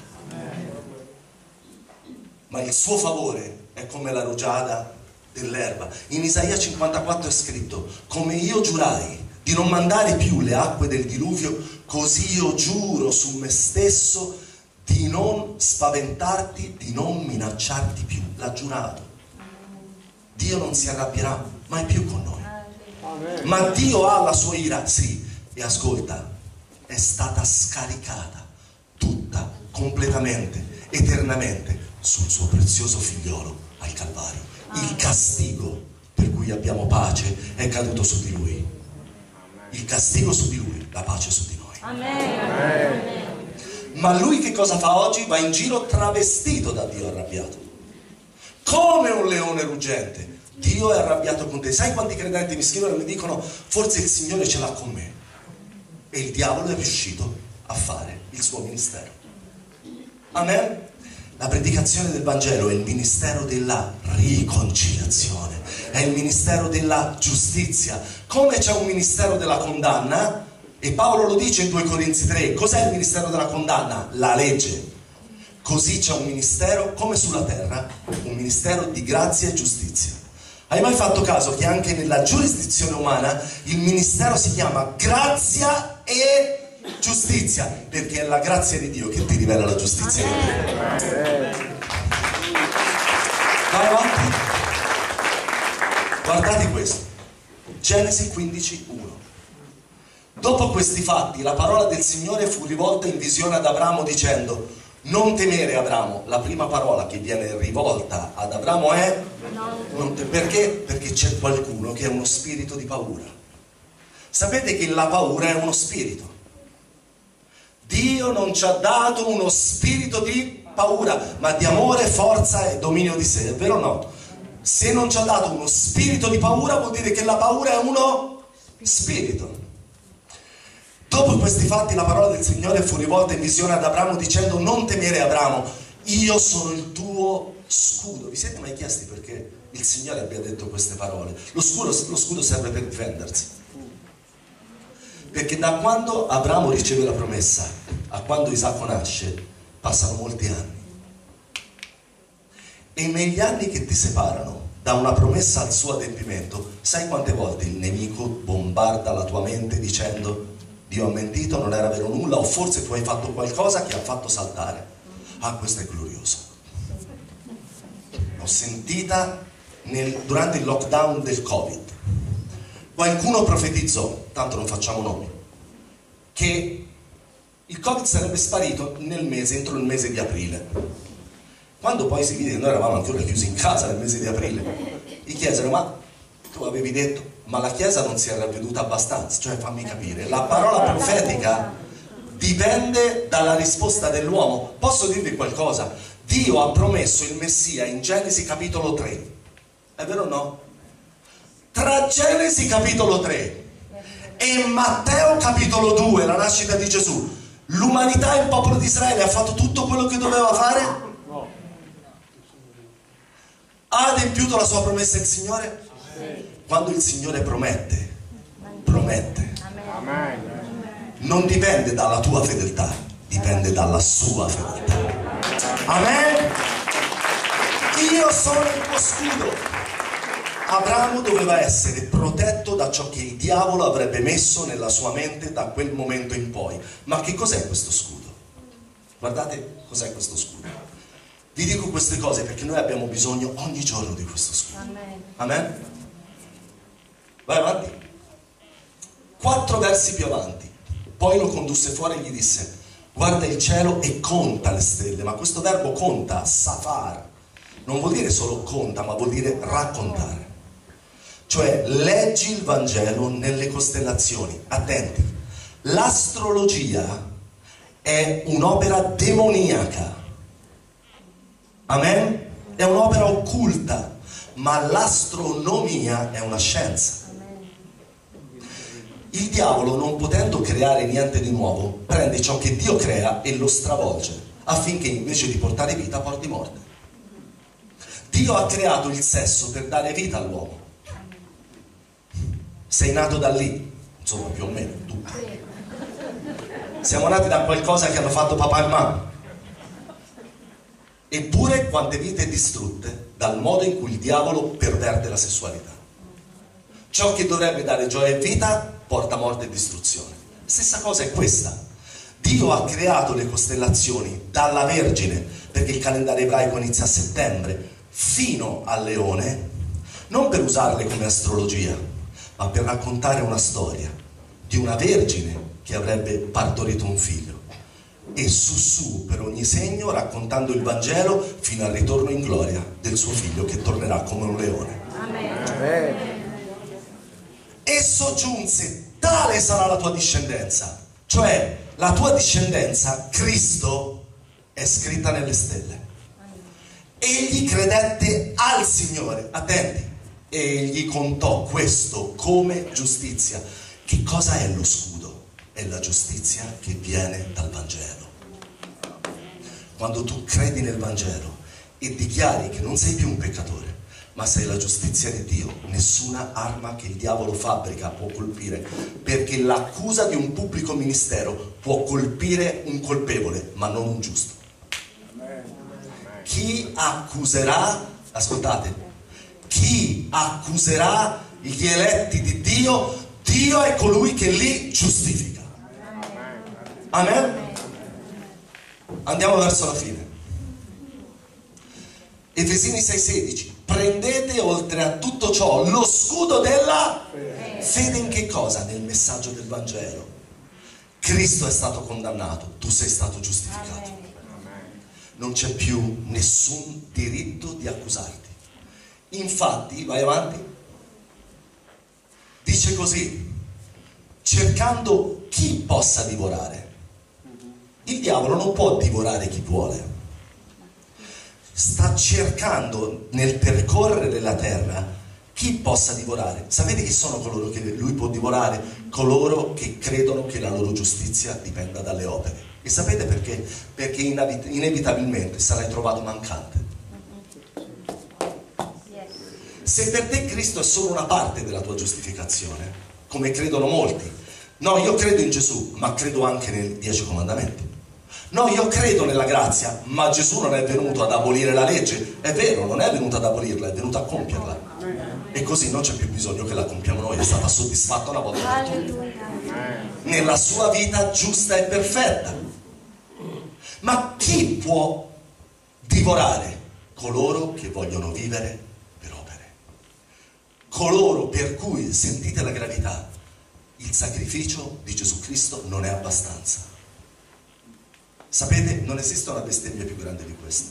Ma il suo favore è come la rugiada dell'erba. In Isaia 54 è scritto: come io giurai di non mandare più le acque del diluvio, così io giuro su me stesso di non spaventarti, di non minacciarti più. L'ha giurato. Dio non si arrabbierà mai più con noi. Ma Dio ha la sua ira, sì, e ascolta, è stata scaricata tutta, completamente, eternamente sul suo prezioso figliolo al Calvario. Il castigo per cui abbiamo pace è caduto su di lui. Il castigo su di lui, la pace su di noi. Amen. Ma lui che cosa fa oggi? Va in giro travestito da Dio arrabbiato, come un leone ruggente. Dio è arrabbiato con te. Sai quanti credenti mi scrivono e mi dicono: forse il Signore ce l'ha con me? E il diavolo è riuscito a fare il suo ministero. Amen. La predicazione del Vangelo è il ministero della riconciliazione, è il ministero della giustizia. Come c'è un ministero della condanna, e Paolo lo dice in 2 Corinzi 3, cos'è il ministero della condanna? La legge. Così c'è un ministero, come sulla terra, un ministero di grazia e giustizia. Hai mai fatto caso che anche nella giurisdizione umana il ministero si chiama grazia e giustizia? Perché è la grazia di Dio che ti rivela la giustizia di Dio. Vai avanti. Guardate questo. Genesi 15:1. Dopo questi fatti la parola del Signore fu rivolta in visione ad Abramo dicendo: non temere, Abramo. La prima parola che viene rivolta ad Abramo è perché? Perché c'è qualcuno che è uno spirito di paura. Sapete che la paura è uno spirito. Dio non ci ha dato uno spirito di paura, ma di amore, forza e dominio di sé, è vero o no? Se non ci ha dato uno spirito di paura, vuol dire che la paura è uno spirito. Dopo questi fatti la parola del Signore fu rivolta in visione ad Abramo dicendo: non temere, Abramo, io sono il tuo scudo. Vi siete mai chiesti perché il Signore abbia detto queste parole? Lo scudo serve per difendersi. Perché da quando Abramo riceve la promessa a quando Isacco nasce passano molti anni. E negli anni che ti separano da una promessa al suo adempimento, sai quante volte il nemico bombarda la tua mente dicendo: Dio ha mentito, non era vero nulla, o forse tu hai fatto qualcosa che ha fatto saltare. Ah, questo è glorioso. L'ho sentita durante il lockdown del Covid. Qualcuno profetizzò, tanto non facciamo nomi, che il Covid sarebbe sparito entro il mese di aprile. Quando poi si vide che noi eravamo ancora chiusi in casa nel mese di aprile, gli chiesero: ma tu avevi detto, ma la Chiesa non si è ravveduta abbastanza? Cioè, fammi capire, la parola profetica dipende dalla risposta dell'uomo. Posso dirvi qualcosa? Dio ha promesso il Messia in Genesi capitolo 3, è vero o no? Tra Genesi capitolo 3 e Matteo capitolo 2, la nascita di Gesù, l'umanità e il popolo di Israele ha fatto tutto quello che doveva fare? Ha adempiuto la sua promessa il Signore? Quando il Signore promette, non dipende dalla tua fedeltà, dipende dalla sua fedeltà. Amen? Io sono il tuo scudo. Abramo doveva essere protetto da ciò che il diavolo avrebbe messo nella sua mente da quel momento in poi. Ma che cos'è questo scudo? Guardate cos'è questo scudo. Vi dico queste cose perché noi abbiamo bisogno ogni giorno di questo scudo. Amen? Vai avanti. 4 versi più avanti. Poi lo condusse fuori e gli disse: guarda il cielo e conta le stelle, ma questo verbo conta, safar, non vuol dire solo conta, ma vuol dire raccontare. Cioè leggi il Vangelo nelle costellazioni. Attenti, l'astrologia è un'opera demoniaca, amen? È un'opera occulta, ma l'astronomia è una scienza. Il diavolo, non potendo creare niente di nuovo, prende ciò che Dio crea e lo stravolge, affinché invece di portare vita porti morte. Dio ha creato il sesso per dare vita all'uomo. Sei nato da lì, insomma, più o meno, tu. Siamo nati da qualcosa che hanno fatto papà e mamma. Eppure quante vite distrutte dal modo in cui il diavolo perverte la sessualità. Ciò che dovrebbe dare gioia e vita porta morte e distruzione. Stessa cosa è questa. Dio ha creato le costellazioni dalla Vergine, perché il calendario ebraico inizia a settembre, fino al Leone, non per usarle come astrologia, ma per raccontare una storia di una vergine che avrebbe partorito un figlio, e su per ogni segno, raccontando il Vangelo fino al ritorno in gloria del suo figlio che tornerà come un leone. Amen. Esso giunse: tale sarà la tua discendenza. Cioè la tua discendenza, Cristo, è scritta nelle stelle. Egli credette al Signore, attenti, e egli contò questo come giustizia. Che cosa è lo scudo? È la giustizia che viene dal Vangelo. Quando tu credi nel Vangelo e dichiari che non sei più un peccatore, ma sei la giustizia di Dio, nessuna arma che il diavolo fabbrica può colpire, perché l'accusa di un pubblico ministero può colpire un colpevole, ma non un giusto. Chi accuserà, ascoltate, chi accuserà gli eletti di Dio? Dio è colui che li giustifica. Amen? Andiamo verso la fine. Efesini 6,16. Prendete oltre a tutto ciò lo scudo della fede. In che cosa? Nel messaggio del Vangelo. Cristo è stato condannato, tu sei stato giustificato. Non c'è più nessun diritto di accusarti. Infatti, vai avanti, dice così: cercando chi possa divorare. Il diavolo non può divorare chi vuole. Sta cercando nel percorrere la terra chi possa divorare. Sapete chi sono coloro che lui può divorare? Coloro che credono che la loro giustizia dipenda dalle opere. E sapete perché? Perché inevitabilmente sarai trovato mancante. Se per te Cristo è solo una parte della tua giustificazione, come credono molti, no, io credo in Gesù, ma credo anche nei 10 comandamenti. No, io credo nella grazia, ma Gesù non è venuto ad abolire la legge. È vero, non è venuto ad abolirla, è venuto a compierla. E così non c'è più bisogno che la compiamo noi, è stata soddisfatta una volta per tutte. Nella sua vita giusta e perfetta. Ma chi può divorare? Coloro che vogliono vivere per opere. Coloro per cui, sentite la gravità, il sacrificio di Gesù Cristo non è abbastanza. Sapete, non esiste una bestemmia più grande di questa.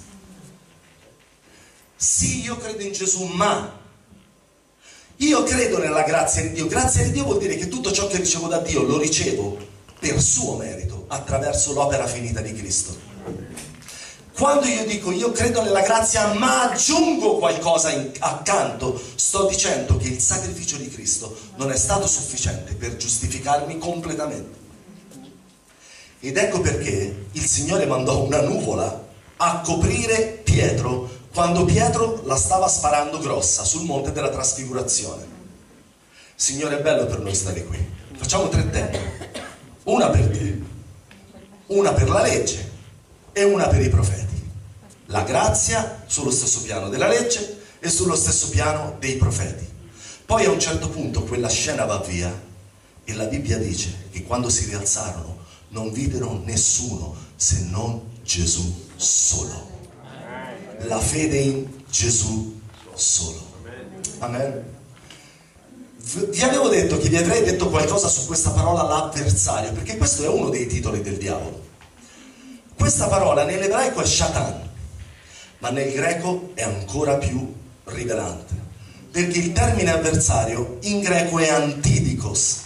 Sì, io credo in Gesù, ma io credo nella grazia di Dio. Grazia di Dio vuol dire che tutto ciò che ricevo da Dio lo ricevo per suo merito, attraverso l'opera finita di Cristo. Quando io dico io credo nella grazia ma aggiungo qualcosa accanto, sto dicendo che il sacrificio di Cristo non è stato sufficiente per giustificarmi completamente. Ed ecco perché il Signore mandò una nuvola a coprire Pietro quando Pietro la stava sparando grossa sul monte della trasfigurazione. Signore, è bello per noi stare qui. Facciamo 3 tende. Una per te, una per la legge e una per i profeti. La grazia sullo stesso piano della legge e sullo stesso piano dei profeti. Poi a un certo punto quella scena va via e la Bibbia dice che quando si rialzarono non videro nessuno se non Gesù solo. La fede in Gesù solo. Amen. Vi avevo detto che vi avrei detto qualcosa su questa parola l'avversario, perché questo è uno dei titoli del diavolo. Questa parola nell'ebraico è shatan, ma nel greco è ancora più rivelante, perché il termine avversario in greco è antidikos.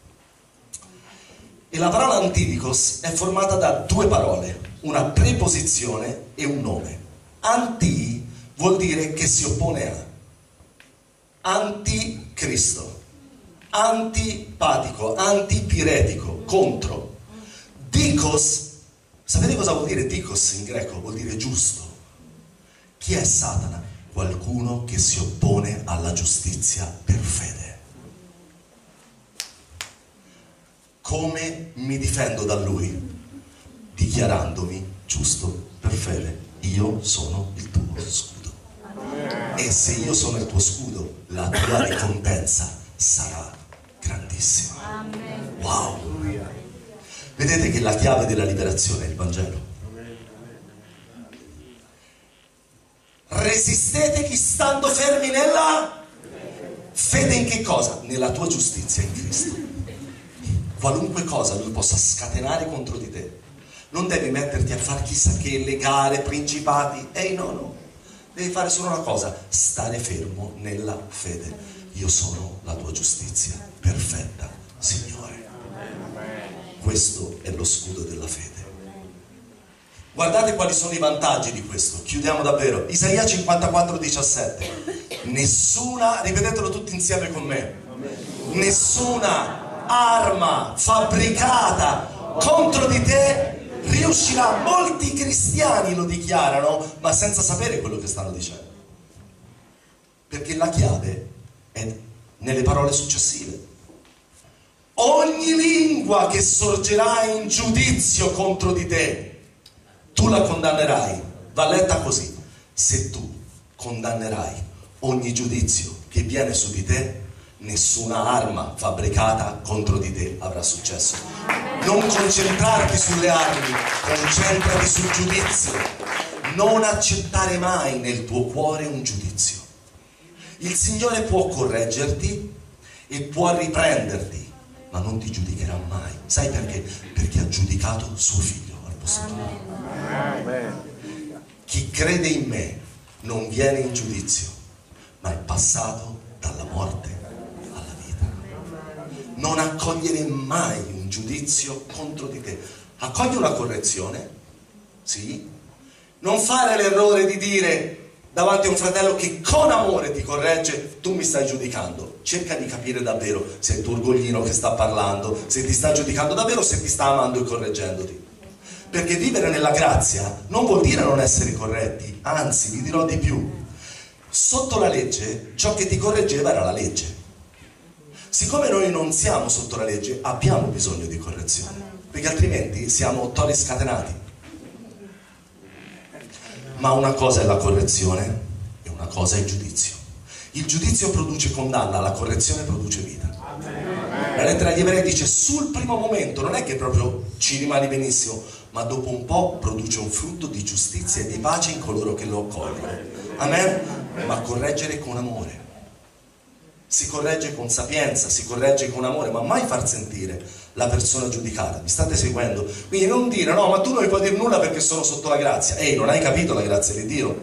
E la parola antidikos è formata da due parole, una preposizione e un nome. Anti vuol dire che si oppone a, anticristo, antipatico, antipiretico, contro. Dikos, sapete cosa vuol dire dikos in greco? Vuol dire giusto. Chi è Satana? Qualcuno che si oppone alla giustizia per fede. Come mi difendo da lui? Dichiarandomi giusto per fede. Io sono il tuo scudo. E se io sono il tuo scudo, la tua ricompensa sarà grandissima. Wow! Vedete che la chiave della liberazione è il Vangelo. Resistete chi stando fermi nella fede in che cosa? Nella tua giustizia in Cristo. Qualunque cosa lui possa scatenare contro di te, non devi metterti a fare chissà che legare, principati. No. Devi fare solo una cosa: stare fermo nella fede. Io sono la tua giustizia perfetta, Signore. Questo è lo scudo della fede. Guardate quali sono i vantaggi di questo. Chiudiamo davvero. Isaia 54:17. Nessuna, ripetetelo tutti insieme con me, nessuna arma fabbricata contro di te riuscirà. Molti cristiani lo dichiarano, ma senza sapere quello che stanno dicendo, perché la chiave è nelle parole successive. Ogni lingua che sorgerà in giudizio contro di te, tu la condannerai. Va letta così: se tu condannerai ogni giudizio che viene su di te, nessuna arma fabbricata contro di te avrà successo. Non concentrarti sulle armi, concentrati sul giudizio. Non accettare mai nel tuo cuore un giudizio. Il Signore può correggerti e può riprenderti, ma non ti giudicherà mai. Sai perché? Perché ha giudicato suo figlio al posto tuo. Chi crede in me non viene in giudizio, ma è passato dalla morte alla vita. Non accogliere mai un giudizio contro di te. Accogli una correzione, sì. Non fare l'errore di dire davanti a un fratello che con amore ti corregge: tu mi stai giudicando. Cerca di capire davvero se è il tuo orgoglino che sta parlando, se ti sta giudicando davvero, se ti sta amando e correggendoti. Perché vivere nella grazia non vuol dire non essere corretti, anzi, vi dirò di più. Sotto la legge, ciò che ti correggeva era la legge. Siccome noi non siamo sotto la legge, abbiamo bisogno di correzione, perché altrimenti siamo tori scatenati. Ma una cosa è la correzione e una cosa è il giudizio. Il giudizio produce condanna, la correzione produce vita. La lettera agli Ebrei dice: sul primo momento non è che proprio ci rimani benissimo, ma dopo un po' produce un frutto di giustizia e di pace in coloro che lo accolgono. Amen? Ma correggere con amore. Si corregge con sapienza, si corregge con amore, ma mai far sentire la persona giudicata. Mi state seguendo? Quindi non dire: no, ma tu non mi puoi dire nulla perché sono sotto la grazia. Ehi, non hai capito la grazia di Dio?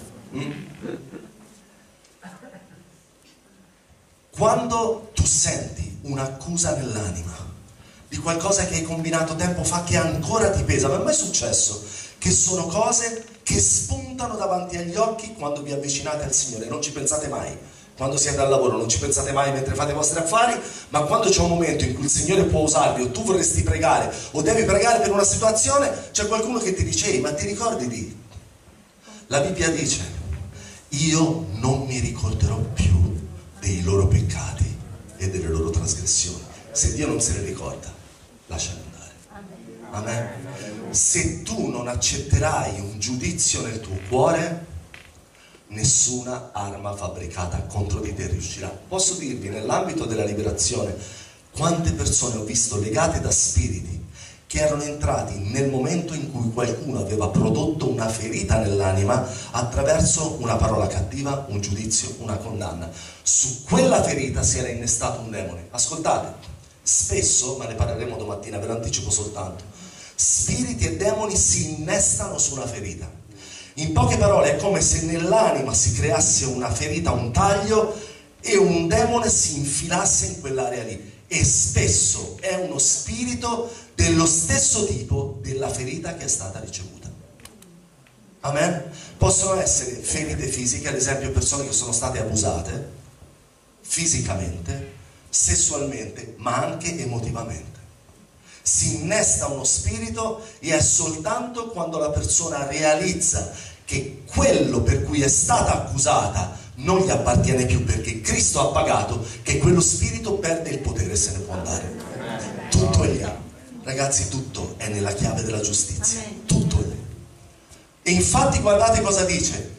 Quando tu senti un'accusa nell'anima di qualcosa che hai combinato tempo fa che ancora ti pesa, ma è mai successo che sono cose che spuntano davanti agli occhi quando vi avvicinate al Signore? Non ci pensate mai. Quando siete al lavoro non ci pensate mai mentre fate i vostri affari, ma quando c'è un momento in cui il Signore può usarvi, o tu vorresti pregare o devi pregare per una situazione, c'è qualcuno che ti dice: ma ti ricordi di... La Bibbia dice: io non mi ricorderò più dei loro peccati e delle loro trasgressioni. Se Dio non se ne ricorda, lasciali andare. Amen. Se tu non accetterai un giudizio nel tuo cuore, nessuna arma fabbricata contro di te riuscirà. Posso dirvi, nell'ambito della liberazione, quante persone ho visto legate da spiriti che erano entrati nel momento in cui qualcuno aveva prodotto una ferita nell'anima attraverso una parola cattiva, un giudizio, una condanna. Su quella ferita si era innestato un demone. Ascoltate, spesso, ma ne parleremo domattina, ve lo anticipo soltanto, spiriti e demoni si innestano su una ferita. In poche parole è come se nell'anima si creasse una ferita, un taglio, e un demone si infilasse in quell'area lì. E spesso è uno spirito dello stesso tipo della ferita che è stata ricevuta. Amen? Possono essere ferite fisiche, ad esempio persone che sono state abusate fisicamente, sessualmente, ma anche emotivamente. Si innesta uno spirito e è soltanto quando la persona realizza che quello per cui è stata accusata non gli appartiene più, perché Cristo ha pagato, che quello spirito perde il potere e se ne può andare. Tutto è lì. Ragazzi, tutto è nella chiave della giustizia. Tutto è lì. E infatti guardate cosa dice: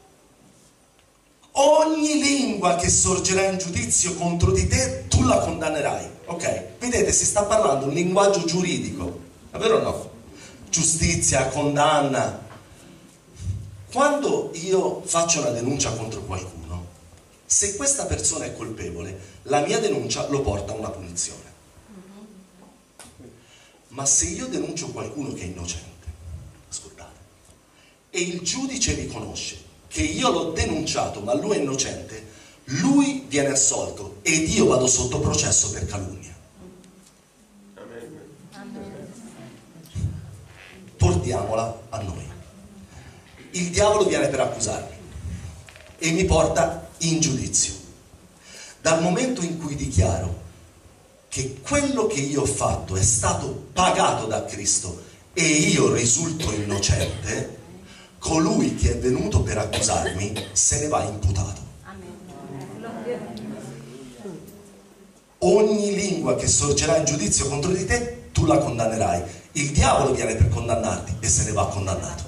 ogni lingua che sorgerà in giudizio contro di te, tu la condannerai. Ok, vedete, si sta parlando un linguaggio giuridico, è vero o no? Giustizia, condanna. Quando io faccio una denuncia contro qualcuno, se questa persona è colpevole, la mia denuncia lo porta a una punizione. Ma se io denuncio qualcuno che è innocente, ascoltate, e il giudice riconosce che io l'ho denunciato ma lui è innocente, lui viene assolto ed io vado sotto processo per calunnia. Portiamola a noi. Il diavolo viene per accusarmi e mi porta in giudizio. Dal momento in cui dichiaro che quello che io ho fatto è stato pagato da Cristo e io risulto innocente, colui che è venuto per accusarmi se ne va imputato. Ogni lingua che sorgerà in giudizio contro di te, tu la condannerai. Il diavolo viene per condannarti e se ne va condannato.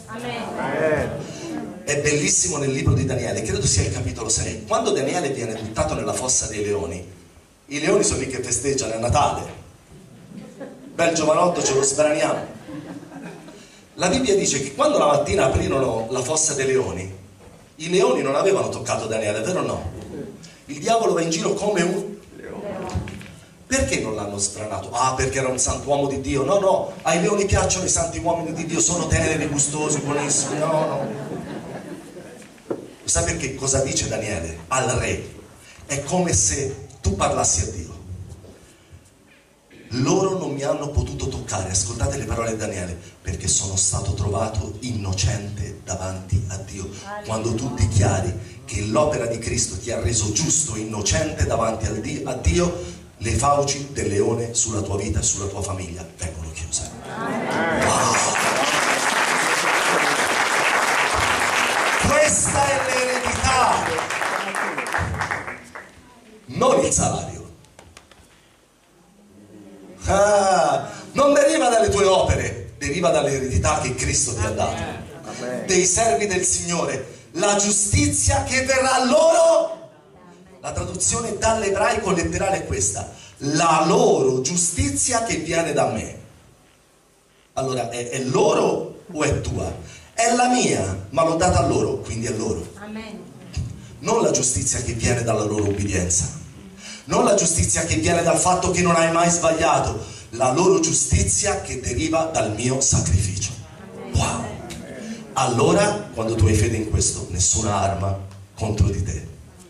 È bellissimo nel libro di Daniele, credo sia il capitolo 6, quando Daniele viene buttato nella fossa dei leoni. I leoni sono lì che festeggiano, è Natale, bel giovanotto, ce lo sbraniamo. La Bibbia dice che quando la mattina aprirono la fossa dei leoni, i leoni non avevano toccato Daniele, vero o no? Il diavolo va in giro come un... Perché non l'hanno sbranato? Ah, perché era un santuomo di Dio. No, no, ai leoni piacciono i santi uomini di Dio, sono teneri, gustosi, buonissimi. No, no. Sai perché cosa dice Daniele al re? È come se tu parlassi a Dio. Loro non mi hanno potuto toccare, ascoltate le parole di Daniele, perché sono stato trovato innocente davanti a Dio. Quando tu dichiari che l'opera di Cristo ti ha reso giusto, innocente davanti a Dio, le fauci del leone sulla tua vita e sulla tua famiglia vengono chiuse. Wow. Questa è l'eredità, non il salario. Non deriva dalle tue opere, deriva dall'eredità che Cristo ti ha dato. Dei servi del Signore, la giustizia che verrà loro. La traduzione dall'ebraico letterale è questa: la loro giustizia che viene da me. Allora è loro o è tua? È la mia, ma l'ho data a loro, quindi è loro. Amen. Non la giustizia che viene dalla loro obbedienza, non la giustizia che viene dal fatto che non hai mai sbagliato, la loro giustizia che deriva dal mio sacrificio. Wow! Allora, quando tu hai fede in questo, nessuna arma contro di te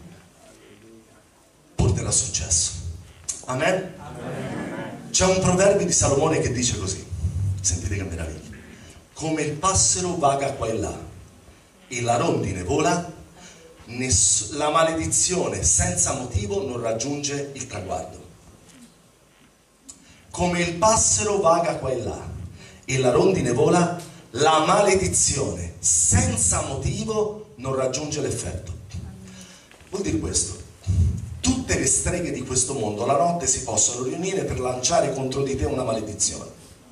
porterà successo. Amen? C'è un proverbio di Salomone che dice così, sentite che meraviglia: come il passero vaga qua e là e la rondine vola, la maledizione senza motivo non raggiunge il traguardo. Come il passero vaga qua e là e la rondine vola, la maledizione senza motivo non raggiunge l'effetto. Vuol dire questo: tutte le streghe di questo mondo la notte si possono riunire per lanciare contro di te una maledizione,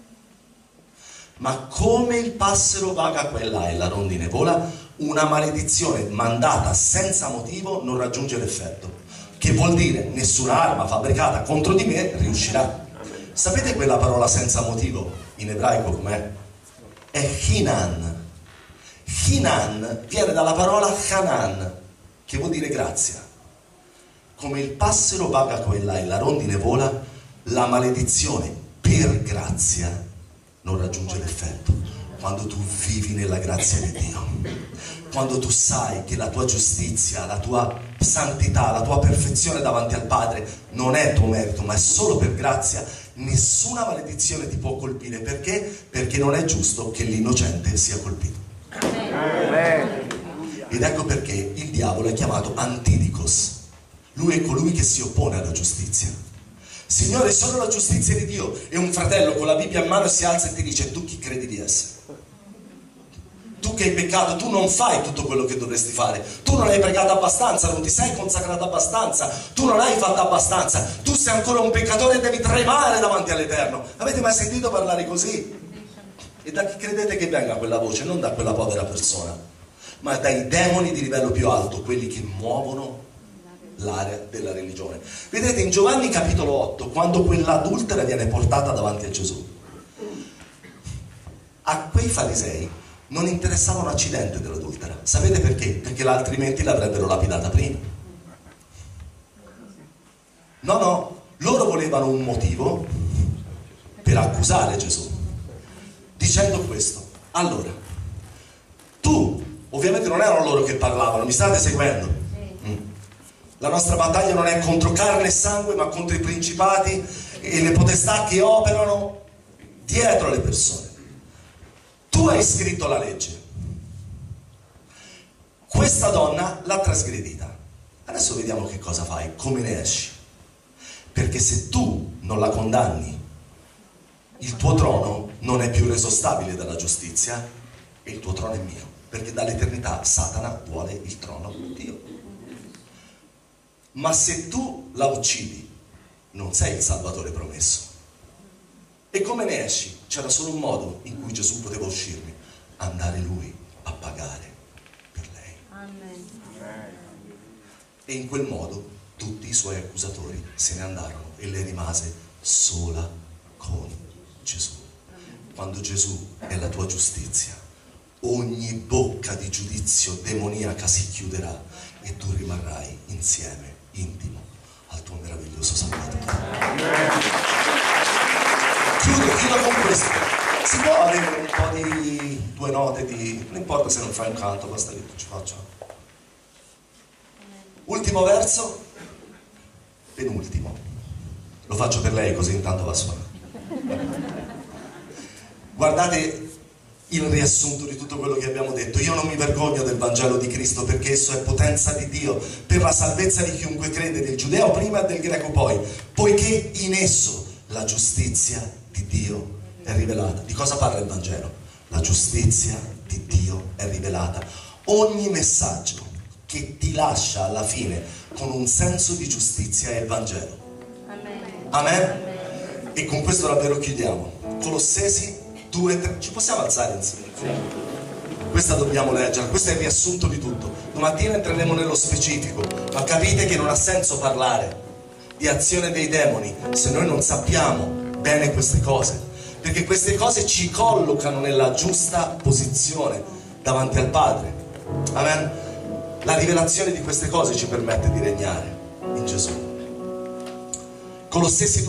ma come il passero vaga qua e là e la rondine vola, una maledizione mandata senza motivo non raggiunge l'effetto, che vuol dire nessuna arma fabbricata contro di me riuscirà. Sapete quella parola senza motivo in ebraico com'è? È Hinan. Hinan viene dalla parola Hanan, che vuol dire grazia. Come il passero vaga qua e là e la rondine vola, la maledizione per grazia non raggiunge l'effetto quando tu vivi nella grazia di Dio, quando tu sai che la tua giustizia, la tua santità, la tua perfezione davanti al Padre non è tuo merito, ma è solo per grazia. Nessuna maledizione ti può colpire. Perché? Perché non è giusto che l'innocente sia colpito. Amen. Ed ecco perché il diavolo è chiamato Antidicos. Lui è colui che si oppone alla giustizia. Signore, sono la giustizia di Dio. E un fratello con la Bibbia in mano si alza e ti dice: tu chi credi di essere? Tu che hai peccato, tu non fai tutto quello che dovresti fare, tu non hai pregato abbastanza, non ti sei consacrato abbastanza, tu non hai fatto abbastanza, tu sei ancora un peccatore e devi tremare davanti all'Eterno. Avete mai sentito parlare così? E da chi credete che venga quella voce? Non da quella povera persona, ma dai demoni di livello più alto, quelli che muovono l'area della religione. Vedete, in Giovanni capitolo 8, quando quell'adultera viene portata davanti a Gesù, a quei farisei non interessava un accidente dell'adultera. Sapete perché? Perché altrimenti l'avrebbero lapidata prima. No, loro volevano un motivo per accusare Gesù, dicendo questo: allora, tu, ovviamente non erano loro che parlavano, mi state seguendo? La nostra battaglia non è contro carne e sangue, ma contro i principati e le potestà che operano dietro le persone. Tu hai scritto la legge, questa donna l'ha trasgredita, adesso vediamo che cosa fai, come ne esci, perché se tu non la condanni, il tuo trono non è più reso stabile dalla giustizia e il tuo trono è mio, perché dall'eternità Satana vuole il trono di Dio. Ma se tu la uccidi, non sei il Salvatore promesso. E come ne esci? C'era solo un modo in cui Gesù poteva uscirmi: andare lui a pagare per lei. Amen. E in quel modo tutti i suoi accusatori se ne andarono e lei rimase sola con Gesù. Quando Gesù è la tua giustizia, ogni bocca di giudizio demoniaca si chiuderà e tu rimarrai insieme, intimo, al tuo meraviglioso Salvatore. Chiudo con questo. Si può avere un po' di due note di... non importa se non fai un canto, basta che tu ci faccia. Ultimo verso, penultimo. Lo faccio per lei così intanto va a suonare. Guardate il riassunto di tutto quello che abbiamo detto. Io non mi vergogno del Vangelo di Cristo, perché esso è potenza di Dio per la salvezza di chiunque crede, del giudeo prima e del greco poi, poiché in esso la giustizia di Dio è rivelata. Di cosa parla il Vangelo? La giustizia di Dio è rivelata. Ogni messaggio che ti lascia alla fine con un senso di giustizia è il Vangelo. Amen. Amen? E con questo davvero chiudiamo. Colossesi 2:3. Ci possiamo alzare insieme? Questa dobbiamo leggere, questo è il riassunto di tutto. Domattina entreremo nello specifico, ma capite che non ha senso parlare di azione dei demoni se noi non sappiamo bene queste cose, perché queste cose ci collocano nella giusta posizione davanti al Padre. Amen. La rivelazione di queste cose ci permette di regnare in Gesù. Colossesi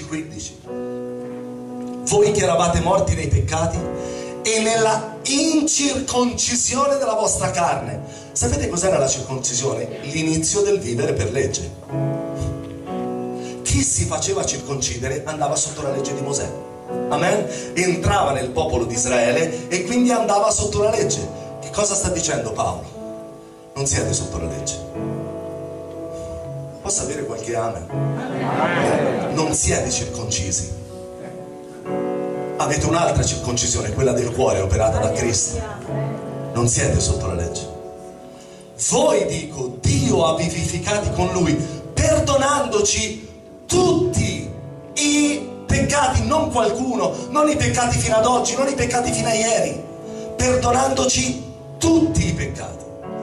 2:13-15. Voi che eravate morti nei peccati e nella incirconcisione della vostra carne. Sapete cos'era la circoncisione? L'inizio del vivere per legge. Chi si faceva circoncidere andava sotto la legge di Mosè. Amen? Entrava nel popolo di Israele e quindi andava sotto la legge. Che cosa sta dicendo Paolo? Non siete sotto la legge. Posso avere qualche amen? Non siete circoncisi. Avete un'altra circoncisione, quella del cuore operata da Cristo. Non siete sotto la legge. Voi, dico, Dio ha vivificati con Lui, perdonandoci tutti i peccati, non qualcuno, non i peccati fino ad oggi, non i peccati fino a ieri, perdonandoci tutti i peccati,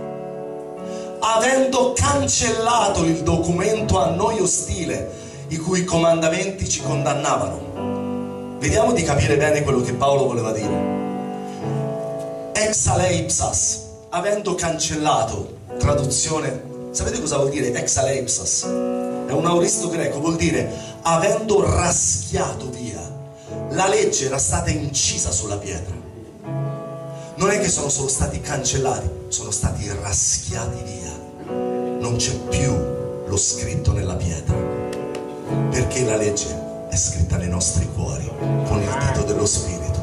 avendo cancellato il documento a noi ostile, i cui comandamenti ci condannavano. Vediamo di capire bene quello che Paolo voleva dire. Exale ipsas, avendo cancellato, traduzione, sapete cosa vuol dire exale ipsas? È un auristo greco, vuol dire avendo raschiato via La legge era stata incisa sulla pietra. Non è che sono solo stati cancellati, sono stati raschiati via. Non c'è più lo scritto nella pietra, perché la legge è scritta nei nostri cuori con il dito dello Spirito.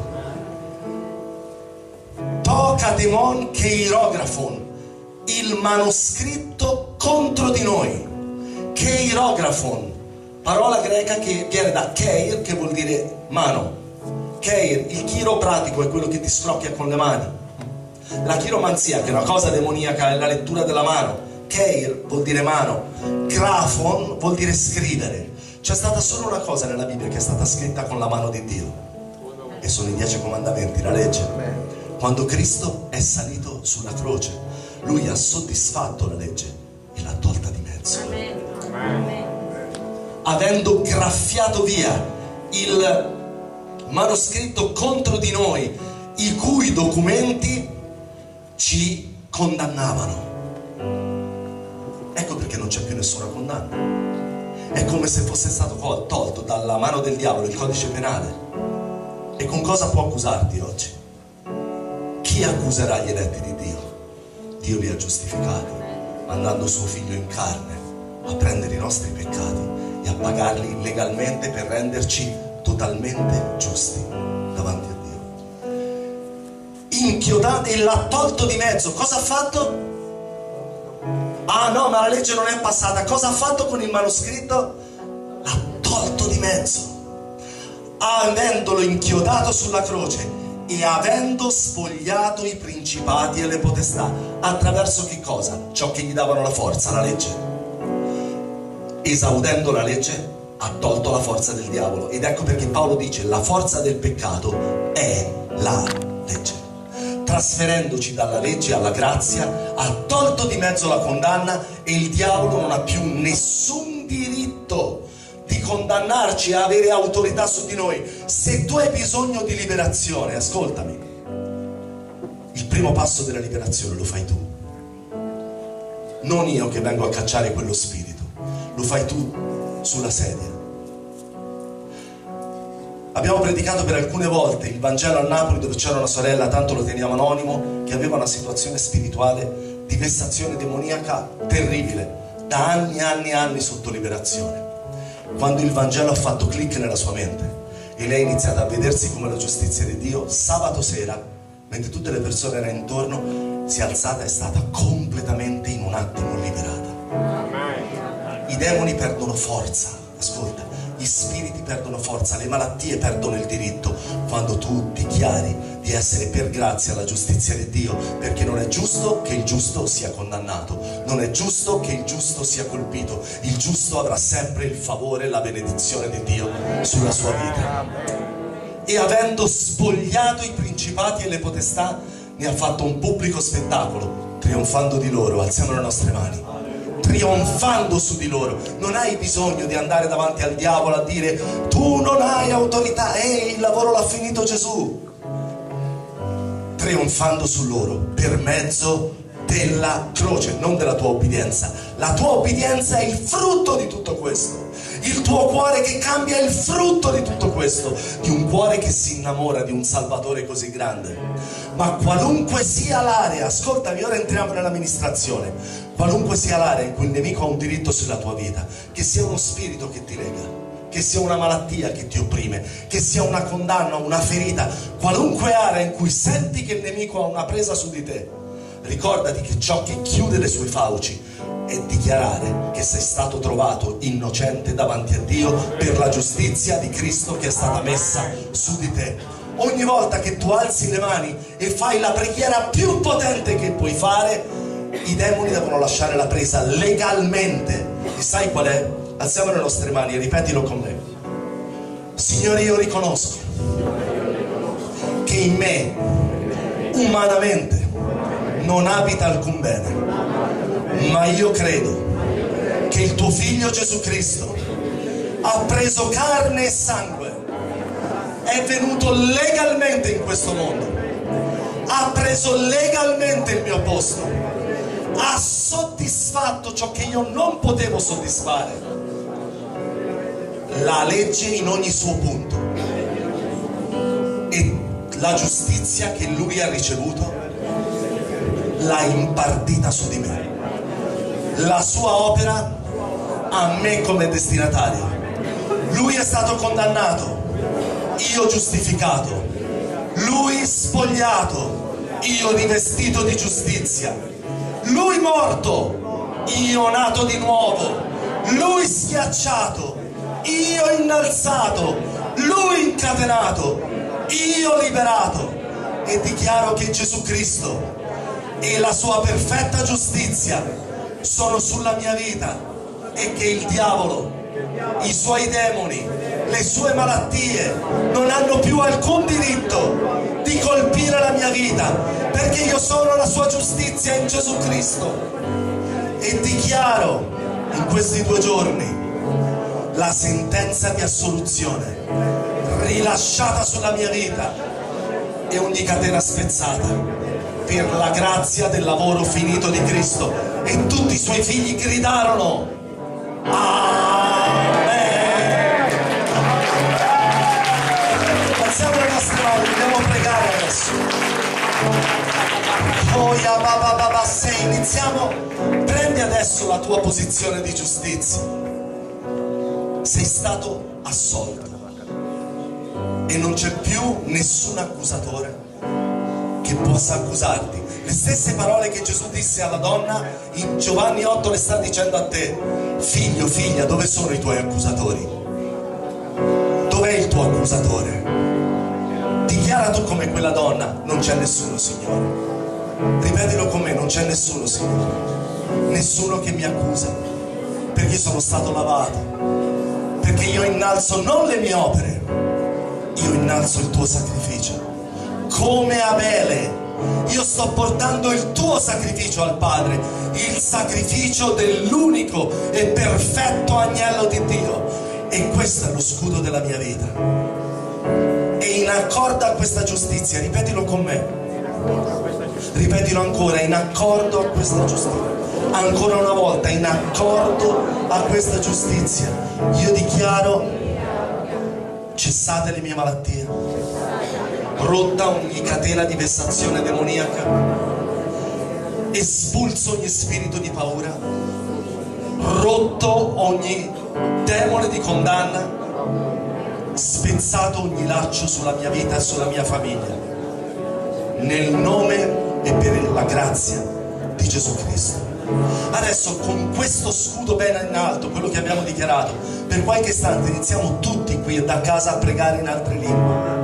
Tokatemon Keirographon, il manoscritto contro di noi. Keirographon, parola greca che viene da keir, che vuol dire mano. Keir, il chiropratico, è quello che ti scrocchia con le mani. La chiromanzia, che è una cosa demoniaca, è la lettura della mano. Keir vuol dire mano. Graphon vuol dire scrivere. C'è stata solo una cosa nella Bibbia che è stata scritta con la mano di Dio, e sono i 10 comandamenti, la legge. Quando Cristo è salito sulla croce, Lui ha soddisfatto la legge e l'ha tolta di mezzo. Avendo graffiato via il manoscritto contro di noi, i cui documenti ci condannavano. Ecco perché non c'è più nessuna condanna. È come se fosse stato tolto dalla mano del diavolo il codice penale. E con cosa può accusarti oggi? Chi accuserà gli eletti di Dio? Dio li ha giustificati, mandando suo figlio in carne a prendere i nostri peccati e a pagarli legalmente per renderci totalmente giusti davanti a Dio. Inchiodato, e l'ha tolto di mezzo. Cosa ha fatto? Ah no, ma la legge non è passata. Cosa ha fatto con il manoscritto? L'ha tolto di mezzo, avendolo inchiodato sulla croce e avendo spogliato i principati e le potestà. Attraverso che cosa? Ciò che gli davano la forza, la legge. Esaudendo la legge ha tolto la forza del diavolo. Ed ecco perché Paolo dice: la forza del peccato è la legge. Trasferendoci dalla legge alla grazia, ha tolto di mezzo la condanna, e il diavolo non ha più nessun diritto di condannarci e avere autorità su di noi. Se tu hai bisogno di liberazione, ascoltami, il primo passo della liberazione lo fai tu, non io che vengo a cacciare quello spirito, lo fai tu sulla sedia. Abbiamo predicato per alcune volte il Vangelo a Napoli, dove c'era una sorella, tanto lo teniamo anonimo, che aveva una situazione spirituale di vessazione demoniaca terribile, da anni e anni e anni sotto liberazione. Quando il Vangelo ha fatto click nella sua mente e lei ha iniziato a vedersi come la giustizia di Dio, sabato sera, mentre tutte le persone erano intorno, si è alzata e è stata completamente in un attimo liberata. I demoni perdono forza, ascolta, gli spiriti perdono forza, le malattie perdono il diritto quando tu dichiari di essere per grazia la giustizia di Dio, perché non è giusto che il giusto sia condannato, non è giusto che il giusto sia colpito. Il giusto avrà sempre il favore e la benedizione di Dio sulla sua vita. E avendo spogliato i principati e le potestà, ne ha fatto un pubblico spettacolo, trionfando di loro. Alziamo le nostre mani, trionfando su di loro. Non hai bisogno di andare davanti al diavolo a dire: tu non hai autorità, il lavoro l'ha finito Gesù. Trionfando su loro per mezzo della croce, non della tua obbedienza. La tua obbedienza è il frutto di tutto questo. Il tuo cuore che cambia è il frutto di tutto questo, di un cuore che si innamora di un Salvatore così grande. Ma qualunque sia l'area, ascoltami, ora entriamo nell'amministrazione, qualunque sia l'area in cui il nemico ha un diritto sulla tua vita, che sia uno spirito che ti lega, che sia una malattia che ti opprime, che sia una condanna, una ferita, qualunque area in cui senti che il nemico ha una presa su di te, ricordati che ciò che chiude le sue fauci è dichiarare che sei stato trovato innocente davanti a Dio per la giustizia di Cristo che è stata messa su di te. Ogni volta che tu alzi le mani e fai la preghiera più potente che puoi fare, i demoni devono lasciare la presa legalmente. E sai qual è? Alziamo le nostre mani e ripetilo con me. Signore, io riconosco che in me umanamente non abita alcun bene, ma io credo che il tuo figlio Gesù Cristo ha preso carne e sangue, è venuto legalmente in questo mondo, ha preso legalmente il mio posto, ha soddisfatto ciò che io non potevo soddisfare, la legge in ogni suo punto, la giustizia che lui ha ricevuto l'ha impartita su di me. La sua opera a me come destinatario. Lui è stato condannato, io giustificato. Lui spogliato, io rivestito di giustizia. Lui morto, io nato di nuovo. Lui schiacciato, io innalzato. Lui incatenato, io liberato. E dichiaro che Gesù Cristo e la sua perfetta giustizia sono sulla mia vita, e che il diavolo, i suoi demoni, le sue malattie non hanno più alcun diritto di colpire la mia vita, perché io sono la sua giustizia in Gesù Cristo. E dichiaro in questi 2 giorni la sentenza di assoluzione rilasciata sulla mia vita e ogni catena spezzata per la grazia del lavoro finito di Cristo. E tutti i suoi figli gridarono Amen. Alziamo le nostre mani, dobbiamo pregare adesso. Iniziamo. Prendi adesso la tua posizione di giustizia. Sei stato assolto e non c'è più nessun accusatore che possa accusarti. Le stesse parole che Gesù disse alla donna in Giovanni 8 le sta dicendo a te. Figlio, figlia, dove sono i tuoi accusatori? Dov'è il tuo accusatore? Dichiara tu come quella donna: non c'è nessuno, Signore. Ripetilo con me: non c'è nessuno, Signore. Nessuno che mi accusa, perché sono stato lavato, perché io innalzo non le mie opere, io innalzo il tuo sacrificio. Come Abele, io sto portando il tuo sacrificio al Padre, il sacrificio dell'unico e perfetto agnello di Dio. E questo è lo scudo della mia vita. E in accordo a questa giustizia, ripetilo con me, ripetilo ancora: in accordo a questa giustizia. Ancora una volta: in accordo a questa giustizia, io dichiaro: cessate le mie malattie, rotta ogni catena di vessazione demoniaca, espulso ogni spirito di paura, rotto ogni demone di condanna, spezzato ogni laccio sulla mia vita e sulla mia famiglia, nel nome e per la grazia di Gesù Cristo. Adesso, con questo scudo bene in alto, quello che abbiamo dichiarato, per qualche istante iniziamo tutti qui da casa a pregare in altre lingue.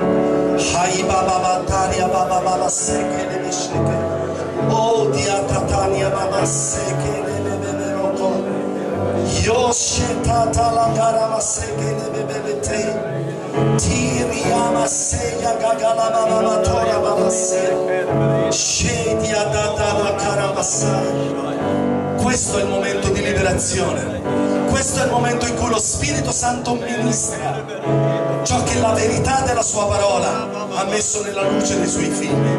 Oh dia tatania baba seke nebeberoko yosheta la gara seke nebebete tiria maseya gagala baba tora baba se shedia data la cara masai. Questo è il momento di liberazione, questo è il momento in cui lo Spirito Santo ministra ciò che la verità della sua parola ha messo nella luce dei suoi figli.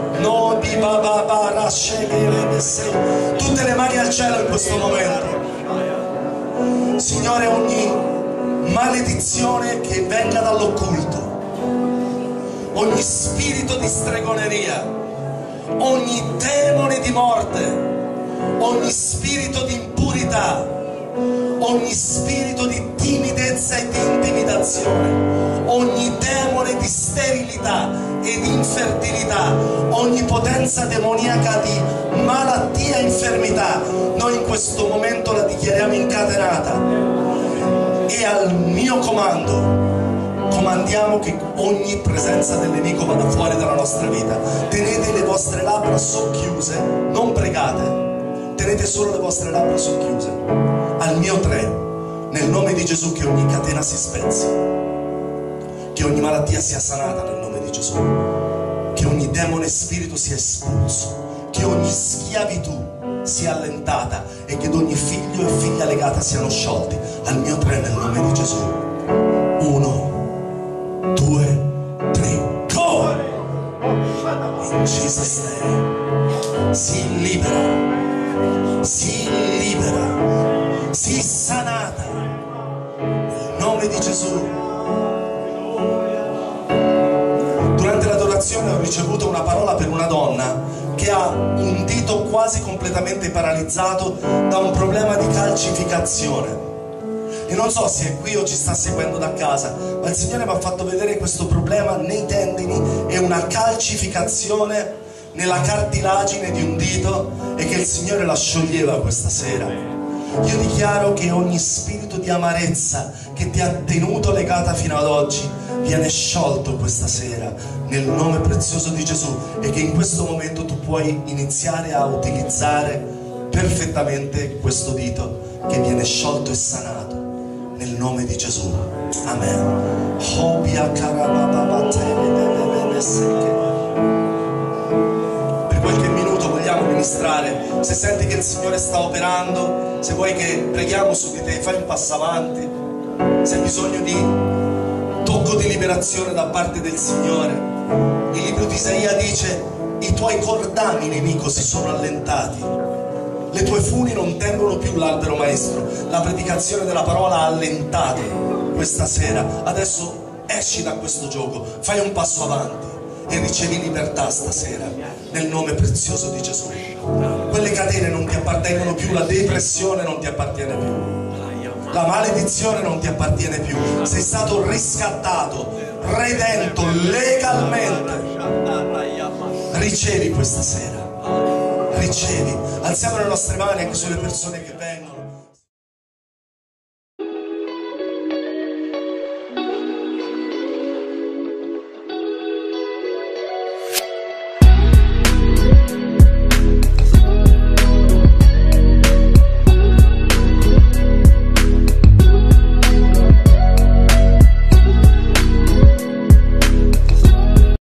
Tutte le mani al cielo in questo momento. Signore, ogni maledizione che venga dall'occulto, ogni spirito di stregoneria, ogni demone di morte, ogni spirito di impurità, ogni spirito di timidezza e di intimidazione, ogni demone di sterilità e di infertilità, ogni potenza demoniaca di malattia e infermità, noi in questo momento la dichiariamo incatenata, e al mio comando comandiamo che ogni presenza del nemico vada fuori dalla nostra vita. Tenete le vostre labbra socchiuse, non pregate, tenete solo le vostre labbra socchiuse. Al mio 3, nel nome di Gesù, che ogni catena si spezzi, che ogni malattia sia sanata nel nome di Gesù, che ogni demone spirito sia espulso, che ogni schiavitù sia allentata e che ogni figlio e figlia legata siano sciolti. Al mio 3, nel nome di Gesù. 1, 2, 3, go! In Jesus' name. Si libera, si libera, si sanata nel nome di Gesù. Durante l'adorazione ho ricevuto una parola per una donna che ha un dito quasi completamente paralizzato da un problema di calcificazione. E non so se è qui o ci sta seguendo da casa, ma il Signore mi ha fatto vedere questo problema nei tendini e una calcificazione nella cartilagine di un dito, e che il Signore la scioglieva questa sera. Io dichiaro che ogni spirito di amarezza che ti ha tenuto legata fino ad oggi viene sciolto questa sera nel nome prezioso di Gesù, e che in questo momento tu puoi iniziare a utilizzare perfettamente questo dito che viene sciolto e sanato nel nome di Gesù. Amen. Per qualche minuto vogliamo ministrare. Se senti che il Signore sta operando, se vuoi che preghiamo su di te, fai un passo avanti. Se hai bisogno di tocco di liberazione da parte del Signore, il libro di Isaia dice: i tuoi cordami, nemico, si sono allentati, le tue funi non tengono più l'albero maestro. La predicazione della parola ha allentato questa sera. Adesso esci da questo gioco, fai un passo avanti e ricevi libertà stasera nel nome prezioso di Gesù. Quelle catene non ti appartengono più, la depressione non ti appartiene più, la maledizione non ti appartiene più. Sei stato riscattato, redento legalmente. Ricevi questa sera, ricevi. Alziamo le nostre mani anche sulle persone che vengono.